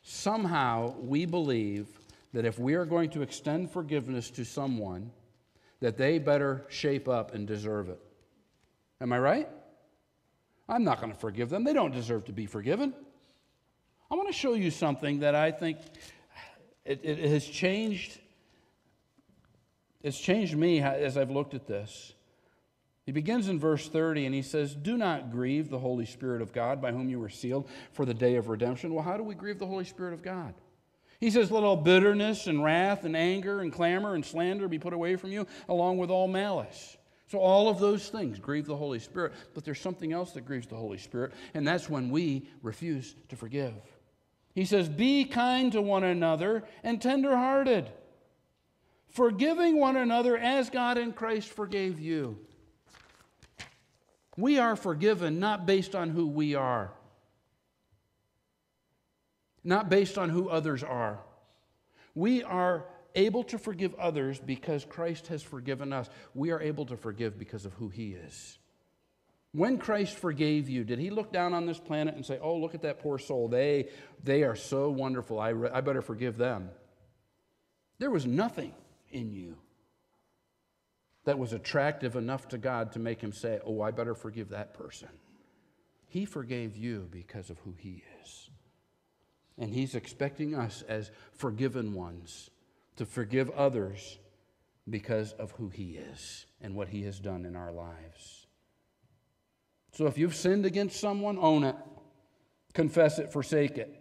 Somehow we believe that if we are going to extend forgiveness to someone, that they better shape up and deserve it. Am I right? I'm not going to forgive them. They don't deserve to be forgiven. I want to show you something that I think it has changed. It's changed me as I've looked at this. He begins in verse 30 and he says, "Do not grieve the Holy Spirit of God, by whom you were sealed for the day of redemption." Well, how do we grieve the Holy Spirit of God? He says, "Let all bitterness and wrath and anger and clamor and slander be put away from you, along with all malice." So all of those things grieve the Holy Spirit. But there's something else that grieves the Holy Spirit, and that's when we refuse to forgive. He says, "Be kind to one another and tenderhearted, forgiving one another as God in Christ forgave you." We are forgiven not based on who we are, not based on who others are. We are able to forgive others because Christ has forgiven us. We are able to forgive because of who He is. When Christ forgave you, did He look down on this planet and say, "Oh, look at that poor soul. They are so wonderful. I better forgive them"? There was nothing in you that was attractive enough to God to make Him say, "Oh, I better forgive that person." He forgave you because of who He is. And He's expecting us as forgiven ones to forgive others because of who He is and what He has done in our lives. So if you've sinned against someone, own it. Confess it, forsake it.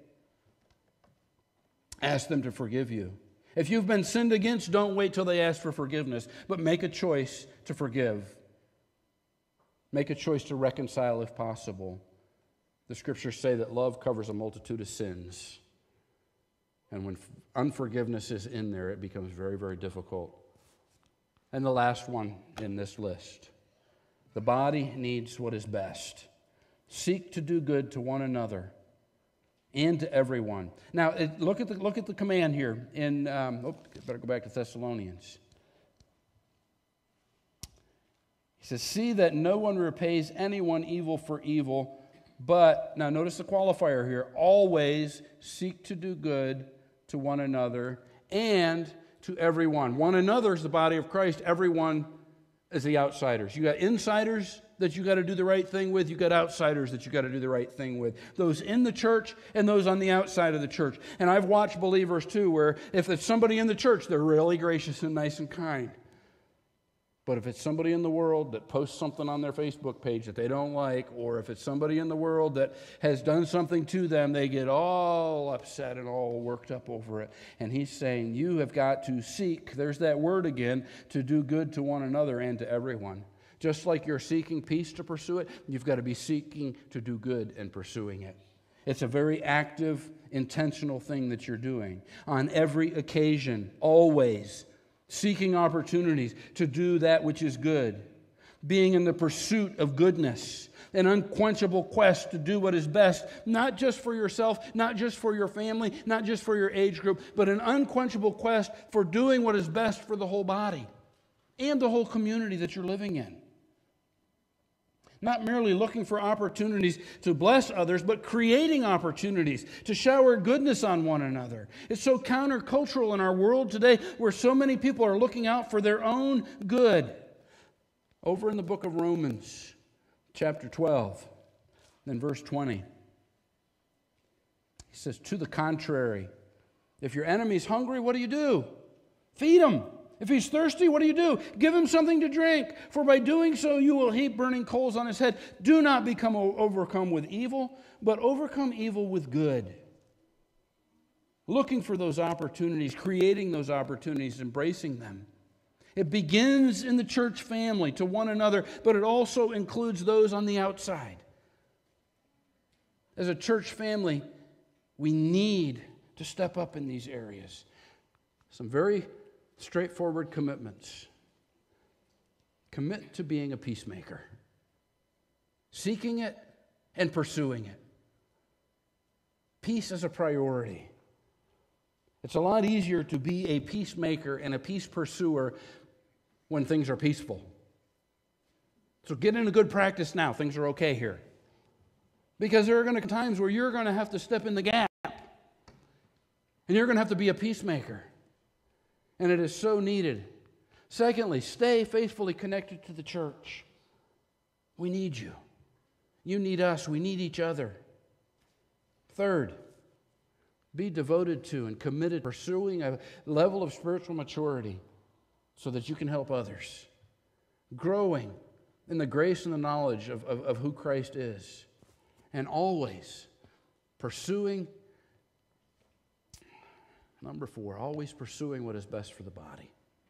Ask them to forgive you. If you've been sinned against, don't wait till they ask for forgiveness, but make a choice to forgive. Make a choice to reconcile if possible. The Scriptures say that love covers a multitude of sins. And when unforgiveness is in there, it becomes very, very difficult. And the last one in this list. The body needs what is best. Seek to do good to one another and to everyone. Now, look at the command here. Better go back to Thessalonians. He says, "See that no one repays anyone evil for evil, but," now notice the qualifier here, "always seek to do good to one another and to everyone." One another is the body of Christ. Everyone is the outsiders. You got insiders that you got to do the right thing with. You got outsiders that you got to do the right thing with. Those in the church and those on the outside of the church. And I've watched believers too, where if it's somebody in the church, they're really gracious and nice and kind. But if it's somebody in the world that posts something on their Facebook page that they don't like, or if it's somebody in the world that has done something to them, they get all upset and all worked up over it. And he's saying, you have got to seek, there's that word again, to do good to one another and to everyone. Just like you're seeking peace to pursue it, you've got to be seeking to do good and pursuing it. It's a very active, intentional thing that you're doing. On every occasion, always seeking opportunities to do that which is good, being in the pursuit of goodness, an unquenchable quest to do what is best, not just for yourself, not just for your family, not just for your age group, but an unquenchable quest for doing what is best for the whole body and the whole community that you're living in. Not merely looking for opportunities to bless others, but creating opportunities to shower goodness on one another. It's so countercultural in our world today where so many people are looking out for their own good. Over in the book of Romans, chapter 12, then verse 20, he says, to the contrary, if your enemy's hungry, what do? Feed him. If he's thirsty, what do? Give him something to drink, for by doing so you will heap burning coals on his head. Do not become overcome with evil, but overcome evil with good. Looking for those opportunities, creating those opportunities, embracing them. It begins in the church family to one another, but it also includes those on the outside. As a church family, we need to step up in these areas. Some very straightforward commitments. Commit to being a peacemaker, seeking it and pursuing it. Peace is a priority. It's a lot easier to be a peacemaker and a peace pursuer when things are peaceful. So get into good practice now. Things are okay here. Because there are going to be times where you're going to have to step in the gap. And you're going to have to be a peacemaker. And it is so needed Secondly, stay faithfully connected to the church. We need you. You need us. We need each other. Third, be devoted to and committed to pursuing a level of spiritual maturity so that you can help others. Growing in the grace and the knowledge of who Christ is. And always pursuing, number 4, always pursuing what is best for the body.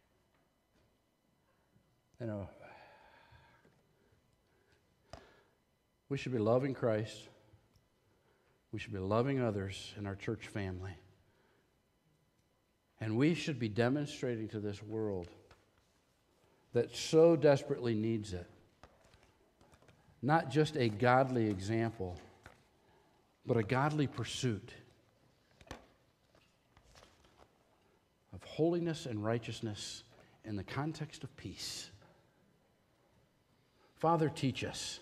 You know, we should be loving Christ. We should be loving others in our church family. And we should be demonstrating to this world that so desperately needs it, not just a godly example, but a godly pursuit of holiness and righteousness in the context of peace. Father, teach us.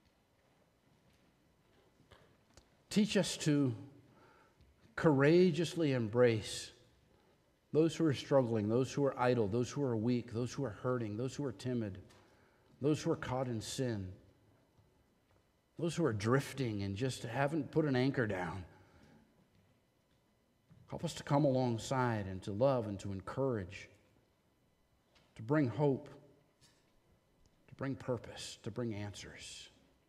Teach us to courageously embrace those who are struggling, those who are idle, those who are weak, those who are hurting, those who are timid, those who are caught in sin, those who are drifting and just haven't put an anchor down. Help us to come alongside and to love and to encourage, to bring hope, to bring purpose, to bring answers.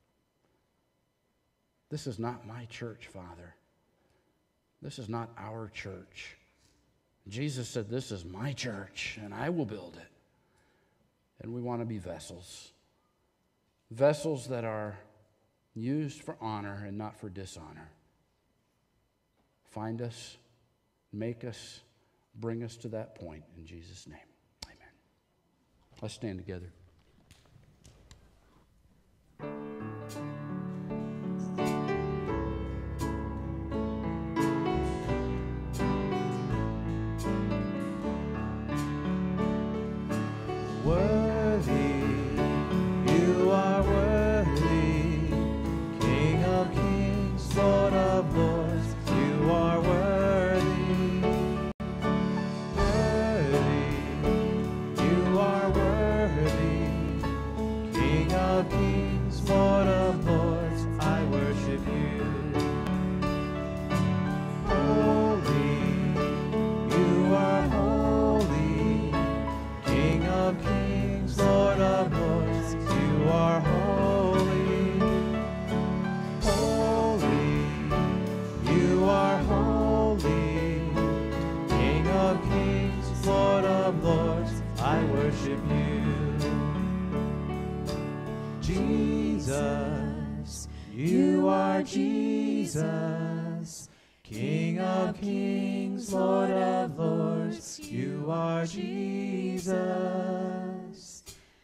This is not my church, Father. This is not our church. Jesus said, this is my church, and I will build it. And we want to be vessels. Vessels that are used for honor and not for dishonor. Find us, make us, bring us to that point in Jesus' name. Amen. Let's stand together. Jesus, King of kings, Lord of lords, you are Jesus.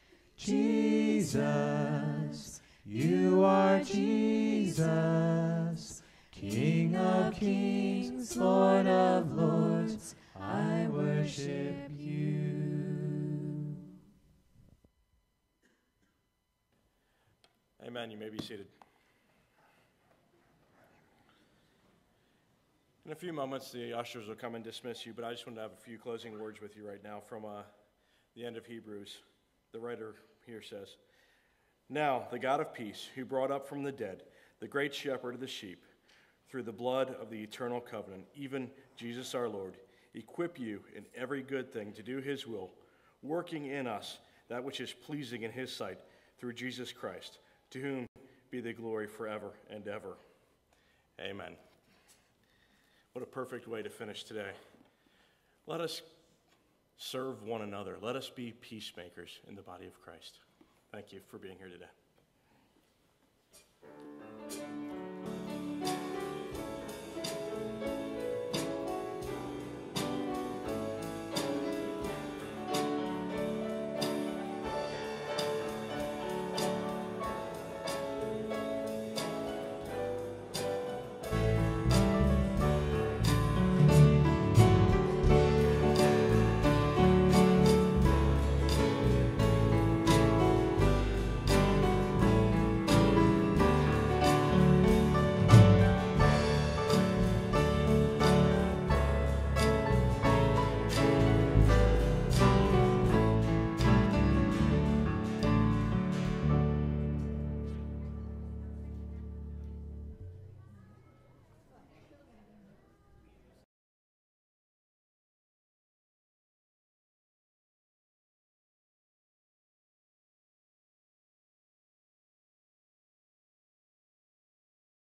Jesus, you are Jesus, King of kings, Lord of lords, I worship you. Amen. You may be seated. In a few moments, the ushers will come and dismiss you, but I just want to have a few closing words with you right now from the end of Hebrews. The writer here says, "Now the God of peace, who brought up from the dead the great shepherd of the sheep, through the blood of the eternal covenant, even Jesus our Lord, equip you in every good thing to do his will, working in us that which is pleasing in his sight, through Jesus Christ, to whom be the glory forever and ever. Amen." What a perfect way to finish today. Let us serve one another. Let us be peacemakers in the body of Christ. Thank you for being here today.